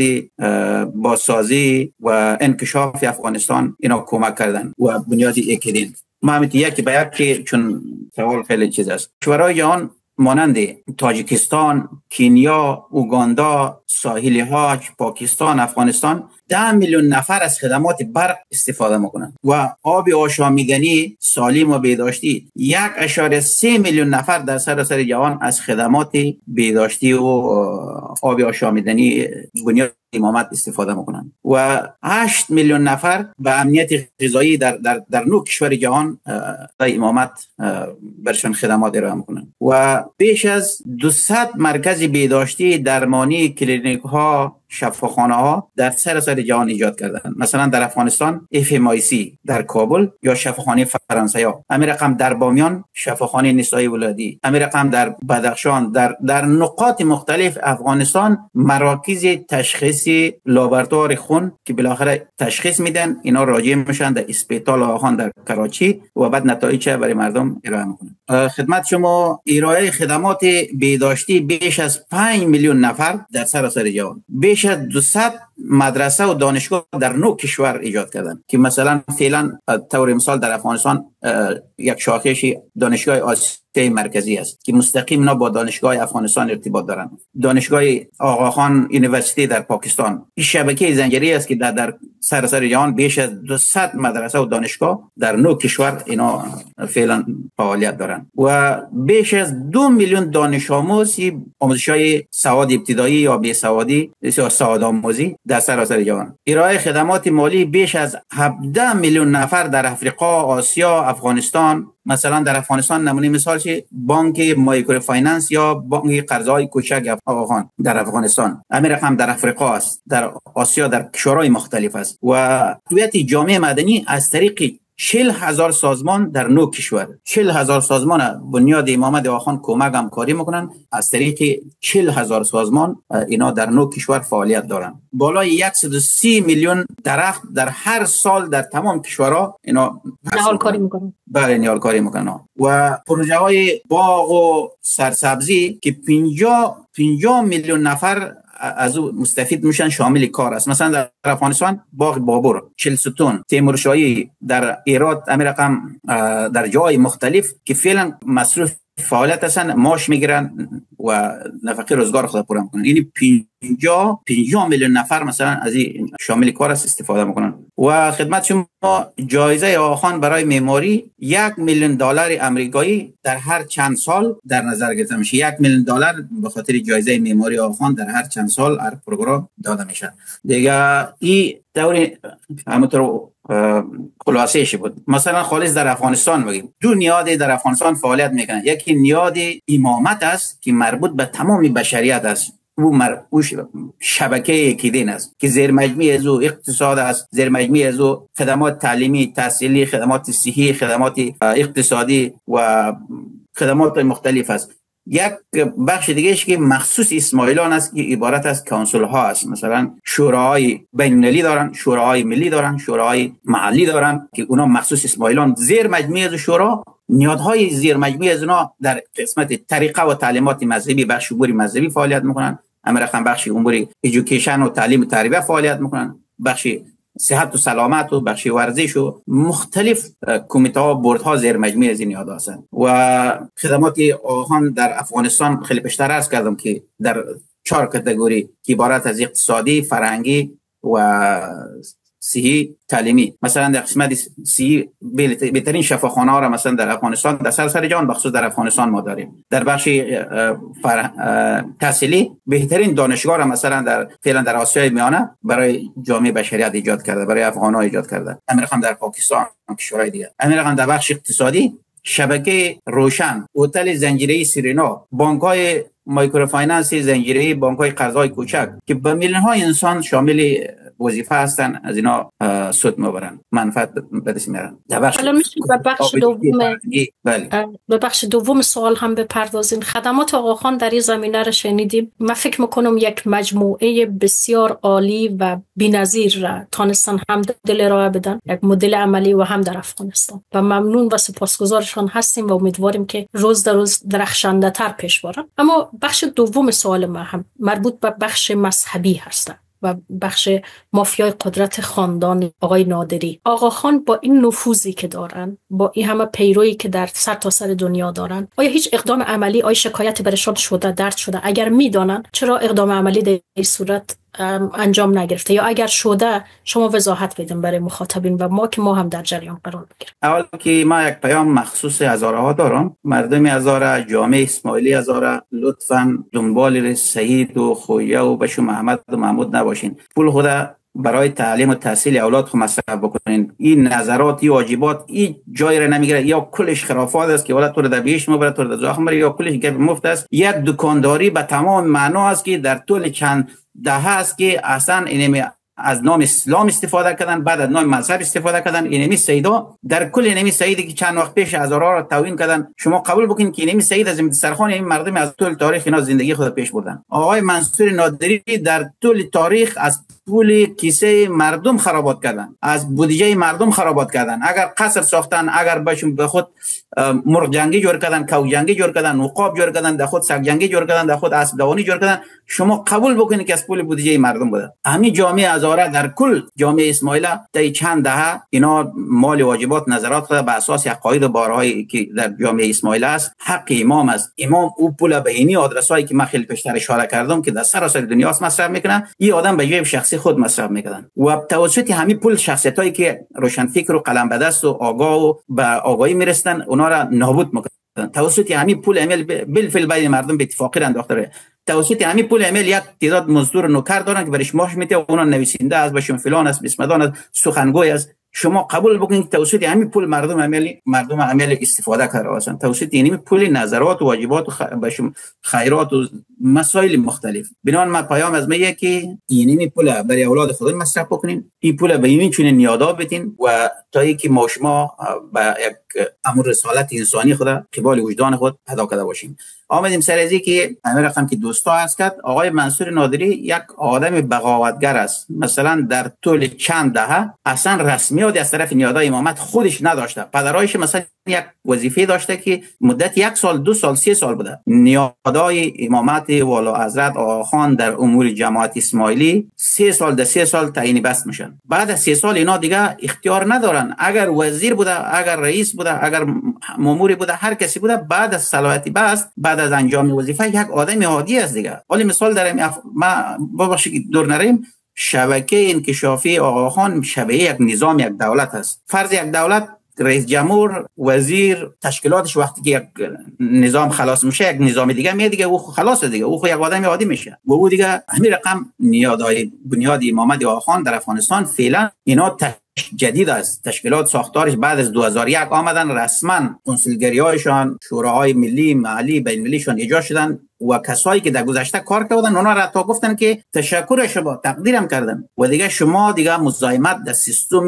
Speaker 4: بازسازی و انکشاف افغانستان اینا کمک کردن و بنیادی اکیدین. ما همیتی یکی به یکی چون سوال خیلی چیز است. کشورهای جهان مانند تاجیکستان، کنیا، اوگاندا، ساحل هاج، پاکستان، افغانستان ده میلیون نفر از خدمات برق استفاده میکنند و آب آشامیدنی سالم و بهداشتی یک اشاره سه میلیون نفر در سراسر جهان از خدمات بهداشتی و آب آشامیدنی بنیاد امامت استفاده میکنند و هشت میلیون نفر به امنیت غذایی در در در نو کشور جهان امامت برشان خدمات ارائه میکنند و بیش از دویست مرکز بهداشتی درمانی، کلینیک ها، شفاخانه ها در سراسر جهان ایجاد کردن. مثلا در افغانستان اف ام آی سی در کابل یا شفاخانه فرانسه ها، همین رقم در بامیان شفاخانه نسای ولادی، همین رقم در بدخشان، در در نقاط مختلف افغانستان مراکز تشخیصی لابراتوار خون که بالاخره تشخیص میدن، اینا راجع میشن در اسپیتال آقاخان در کراچی و بعد نتایج برای مردم ارائه میکنن. خدمت شما ارائه خدمات بهداشتی بیش از پنج میلیون نفر در سراسر جهان، بیش از دویست مدرسه و دانشگاه در نو کشور ایجاد کردن که مثلا فعلا طور مثال در افغانستان یک شاخه‌ای دانشگاه آسیای مرکزی است که مستقیم اینا با دانشگاه افغانستان ارتباط دارن. دانشگاه آقاخان یونیورسیتی در پاکستان این شبکه زنجیری است که در, در سراسر جهان بیش از دویست مدرسه و دانشگاه در نو کشور اینا فعلا فعالیت دارن و بیش از دو میلیون دانش آموز آموزش‌های سواد ابتدایی یا بی سوادی یا سواد آموزی در سراسر جهان. ارائه خدمات مالی بیش از هفده میلیون نفر در افریقا، آسیا، افغانستان. مثلا در افغانستان نمونه مثال چه بانک مایکرو فایننس یا بانک قرضهای کوچک آقاخان در افغانستان، همین رقم در افریقا است، در آسیا در کشورهای مختلف است و هویت جامعه مدنی از طریق چهل هزار سازمان در نو کشور، چهل هزار سازمان بنیاد امامت آقاخان کمک همکاری میکنن. از طریق چهل هزار سازمان اینا در نو کشور فعالیت دارن. بالای صد و سی میلیون درخت در هر سال در تمام کشورها اینا
Speaker 1: نهالکاری میکنن.
Speaker 4: بله نهالکاری میکنن و پروژه های باغ و سرسبزی که پنجاه پنجاه میلیون نفر از او مستفید میشن شامل کار است. مثلا در افغانستان باغ بابور، چهلستون، تیمورشاهی، در ایران همین رقم در جای مختلف که فعلا مصروف فعالیت هستن، معاش میگیرن و نفقه روزگار خود پورا میکنن. یعنی پنجاه پنجاه میلیون نفر مثلا از این شامل کار است استفاده میکنن. و خدمت شما جایزه آقاخان برای معماری یک میلیون دلار آمریکایی در هر چند سال در نظر گرفته میشه. یک میلیون دلار به خاطر جایزه معماری آقاخان در هر چند سال هر پروگرام داده میشه. دیگه این دور همونطور خلاصه‌اش بود. مثلا خالص در افغانستان بگیم دو نیاد در افغانستان فعالیت میکنن. یکی نیاد امامت است که مربوط به تمام بشریت است، او مر... او شبکه اکیدین است که زیر مجموعه از او اقتصاد است، زیر مجموعه از او خدمات تعلیمی، تحصیلی، خدمات صحی، خدمات اقتصادی و خدمات مختلف است. یک بخش دیگه است که مخصوص اسماعیلان است که عبارت از کانسل ها است. مثلا شوراهای بین‌المللی دارن، شوراهای ملی دارن، شوراهای محلی دارن که اونا مخصوص اسماعیلان زیر مجموعه از شورا نیادهای زیر مجموعه از اونا در قسمت طریقه و تعلیمات مذهبی، بخش امور مذهبی فعالیت میکنن. همین رقم بخش امور ایژوکیشن و تعلیم و تربیت فعالیت میکنن. بخش صحت و سلامت و بخش ورزش و مختلف کمیته ها بورد ها زیر مجموعه از این یاد هستند. و خدمات آهان در افغانستان خیلی بیشتر عرض کردم که در چهار کاتگوری که عبارت از اقتصادی، فرهنگی و صحی تعلیمی. مثلا در قسمت صحی بهترین شفاخانه ها را مثلا در افغانستان در سراسر جهان بخصوص در افغانستان ما داریم. در بخش تحصیلی بهترین دانشگاه را مثلا در فعلا در آسیای میانه برای جامعه بشریت ایجاد کرده، برای افغان‌ها ایجاد کرده. همین رقم در پاکستان و کشورهای دیگه. همین رقم در بخش اقتصادی شبکه روشن، هتل زنجیره‌ای سیرینا، بانک‌های مایکروفایننس زنجیره‌ای، بانک‌های قرض‌های کوچک که به میلیون‌ها انسان شامل وظیفه هستن، از اینا سود میبرن، منفعت به دست میارن.
Speaker 1: حالا میشه به بخش دوم بله به بخش دوم سوال هم بپردازین. خدمات آقاخان در این زمینه رو شنیدیم. من فکر میکنم یک مجموعه بسیار عالی و بی‌نظیر را تانستن هم دل ارائه بدن، یک مدل عملی و هم در افغانستان، و ممنون و سپاسگزارشان هستیم و امیدواریم که روز در روز درخشنده تر پیش برن. اما بخش دوم سوال ما هم مربوط به بخش مذهبی هست و بخش مافیای قدرت خاندان آقای نادری. آقاخان با این نفوذی که دارن، با این همه پیرویی که در سر تا سر دنیا دارن، آیا هیچ اقدام عملی، آیا شکایت برشان شده، درد شده؟ اگر میدانن چرا اقدام عملی در این صورت انجام نگرفته، یا اگر شده شما وضاحت بدین برای مخاطبین و ما که ما هم در جریان قرار بگیریم.
Speaker 4: اول که ما یک پیام مخصوص هزاره ها دارم. مردم هزاره، جامعه اسماعیلی هزاره، لطفاً دنبال سعید و خویه و بشو محمد و محمود نباشین. پول خدا برای تعلیم و تحصیل اولاد خود مصرف بکنین. این نظرات، این واجبات این جای را نمیگیره، یا کلش خرافات است که ولی تو رو در بهشت میبره، تو رو در زاخم میبره، یا کلش گپ مفت است. یک دکانداری به تمام معنا است که در طول چند دهه است که اصلا اینمی از نام اسلام استفاده کردن، بعد از نام مذهب استفاده کردن. اینمی سیدا در کل اینمی سیدی که چند وقت پیش هزارها را توهین کردن، شما قبول بکنید که اینمی سید از سرخان این مردم از طول تاریخ اینا زندگی خود پیش بردن. آقای منصور نادری در طول تاریخ از پول کیسه مردم خرابات کردن، از بودجه مردم خرابات کردن. اگر قصر ساختن، اگر بهشون به خود مرغ جنگی جور کردن، کو جنگی جور کردن، نقاب جور کردن، در خود سگ جنگی جور کردن، در خود اسب دوانی جور کردن، شما قبول بکنید که از پول بودجه مردم بوده. همین جامعه هزاره در کل جامعه اسماعیل تا چند دهه اینا مال واجبات نظرات خود به اساس عقاید و بارهایی که در جامعه اسماعیل است حق امام است. امام او پول به اینی آدرسایی که من خیلی پیشتر اشاره کردم که در سراسر دنیا است مصرف میکنه، این آدم به جیب شخصی خود مصرف میکنن و توسط همین پول شخصیتایی که روشن فکر و قلم به دست و آگاه و به آگاهی میرسن اونا را نابود میکنن. توسط همین پول عمل بالفعل بین مردم به اتفاقی انداخته. توسط همین پول عمل یک تعداد مزدور نوکر دارن که برش ماش میته، اونا نویسنده از باشون فلان است، بسمدان است، سخنگوی است. شما قبول بکنید توسط همین پول مردم عملی مردم عمل استفاده کرده هستند. توسط همین پول نظرات و واجبات و خ... خیرات و مسائل مختلف. بنابراین ما پیام از میگه که اینمی پول برای اولاد خود مصرف بکنین، این پول به این چون نیادا بدین و تا اینکه ما شما با یک امر رسالت انسانی خود قبال وجدان خود ادا کرده باشیم. آمدیم سر ازی که همین رقم که دوستا هست کرد، آقای منصور نادری یک آدم بغاوتگر است. مثلا در طول چند دهه اصلا رسمیاتی از طرف نیادای امامت خودش نداشته. پدرایش مثلا یک وظیفه داشته که مدت یک سال، دو سال، سه سال بوده. نیادای امامت والا حضرت آقاخان در امور جماعت اسماعیلی سه سال، ده سه سال تعیین بست میشن. بعد از سه سال اینا دیگه اختیار ندارن. اگر وزیر بوده، اگر رئیس بوده، اگر ماموری بوده، هر کسی بوده، بعد از صلاحیت بست، بعد از انجام وظیفه یک آدم عادی است دیگه. ولی مثال دارم اف... ما باباشی دور نریم، شبکه انکشافی آقاخان شبیه یک نظام، یک دولت است. فرض یک دولت رئیس جمهور، وزیر، تشکیلاتش وقتی که یک نظام خلاص میشه یک نظام دیگه میاد دیگه، او خلاصه دیگه، او خو یک آدم عادی میشه و او دیگه همین رقم نیادای بنیاد امامت آقاخان در افغانستان فعلا اینا تش... جدید است. تشکیلات ساختارش بعد از دو هزار و یک آمدن، رسما کنسولگری‌هایشان، شوراهای ملی، محلی، بین‌المللیشان ایجاد شدن و کسایی که در گذشته کار کردن اونا را تا گفتن که تشکر شما، تقدیرم کردن و دیگه شما دیگه مزاحمت در سیستم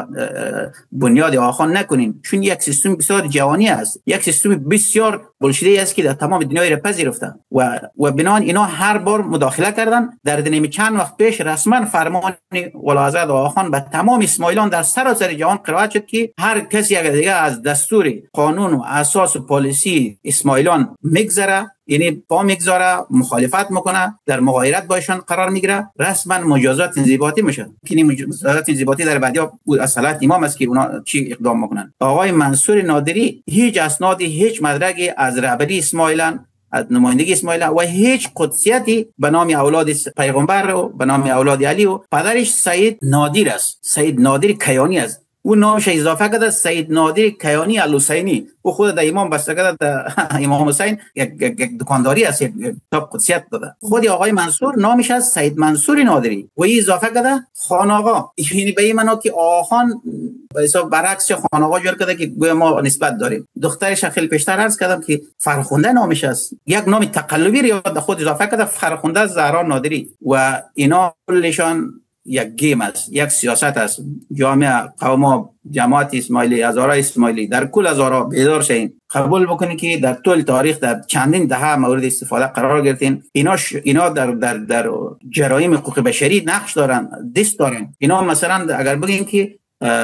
Speaker 4: بنیاد آقاخان نکنین، چون یک سیستم بسیار جوانی است، یک سیستم بسیار بلشده است که در تمام دنیا را پذیرفته و و بنان اینا هر بار مداخله کردن. در دنیم چند وقت پیش رسما فرمان ولایت آقاخان به تمام اسماعیلان در سراسر جهان قرائت شد که هر کسی اگر دیگه از دستور قانون و اساس و پالیسی اسماعیلان میگذره، یعنی پا میگذاره، مخالفت میکنه، در مغایرت باشون قرار میگیره، رسما مجازات انضباطی میشه. که مجازات انضباطی در بعدیا از صلاحیت امام است که اونا چی اقدام میکنن. آقای منصور نادری هیچ اسنادی، هیچ مدرکی از رهبری اسماعیلان، از نمایندگی اسماعیل و هیچ قدسیتی به نام اولاد پیغمبر و به نام اولاد علی و پدرش سید نادر است. سید نادر کیانی است. او نامش اضافه کرده سید نادر کیانی الحسینی. او خود در امام بسته کرده امام حسین یک دکانداری است، یک کتاب قدسیت داده. خود آقای منصور نامش از سید منصور نادری و این اضافه کرده خان آقا. یعنی به این معنا که آخان به حساب برعکس خان آقا جور کرده که گویا ما نسبت داریم. دخترش خیلی پیشتر عرض کردم که فرخنده نامش است، یک نام تقلبی رو خود اضافه کرده فرخنده زهرا نادری و اینا کلشان یک گیم است، یک سیاست است. جامعه قوم جماعت اسماعیلی، هزارا اسماعیلی در کل هزارا بیدار شین، قبول بکنید که در طول تاریخ در چندین دهه مورد استفاده قرار گرفتین. اینا ش... اینا در در در جرایم حقوق بشری نقش دارن، دست دارن. اینا مثلا اگر بگیم که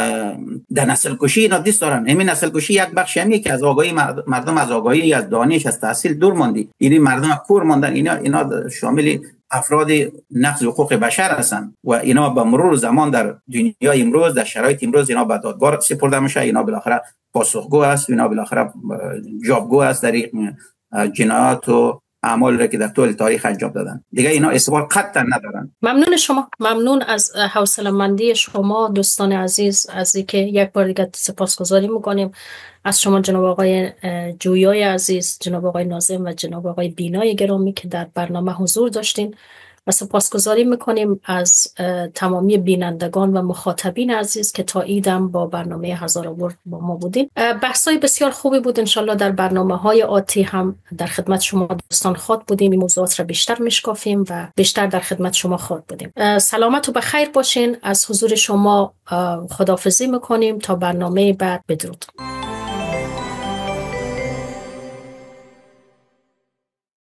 Speaker 4: در نسل کشی اینا دست دارن. همین نسل کشی یک بخش همیه که از آگاهی مردم، از آگاهی، از دانش، از تحصیل دور ماندی. یعنی مردم کور ماندن. اینا اینا شامل افراد نقض حقوق بشر هستند و اینا به مرور زمان در دنیای امروز، در شرایط امروز اینا به دادگاه سپرده میشه. اینا بالاخره پاسخگو است، اینا بالاخره جوابگو است در جنایات و اعمال را که در طول تاریخ انجام دادن. دیگه اینا اعتبار قطعا ندارن.
Speaker 1: ممنون شما، ممنون از حوصله‌مندی شما دوستان عزیز. از اینکه یک بار دیگه سپاسگزاری میکنیم از شما جناب آقای جویای عزیز، جناب آقای ناظم و جناب آقای بینای گرامی که در برنامه حضور داشتین و سپاسگزاری میکنیم از تمامی بینندگان و مخاطبین عزیز که تا ایدم با برنامه هزارآورد با ما بودین. بحثای بسیار خوبی بود. انشالله در برنامه‌های آتی هم در خدمت شما دوستان خواهد بودیم، این موضوعات را بیشتر میشکافیم و بیشتر در خدمت شما خواهد بودیم. سلامت و بخیر باشین. از حضور شما خداحافظی میکنیم تا برنامه بعد. بدرود.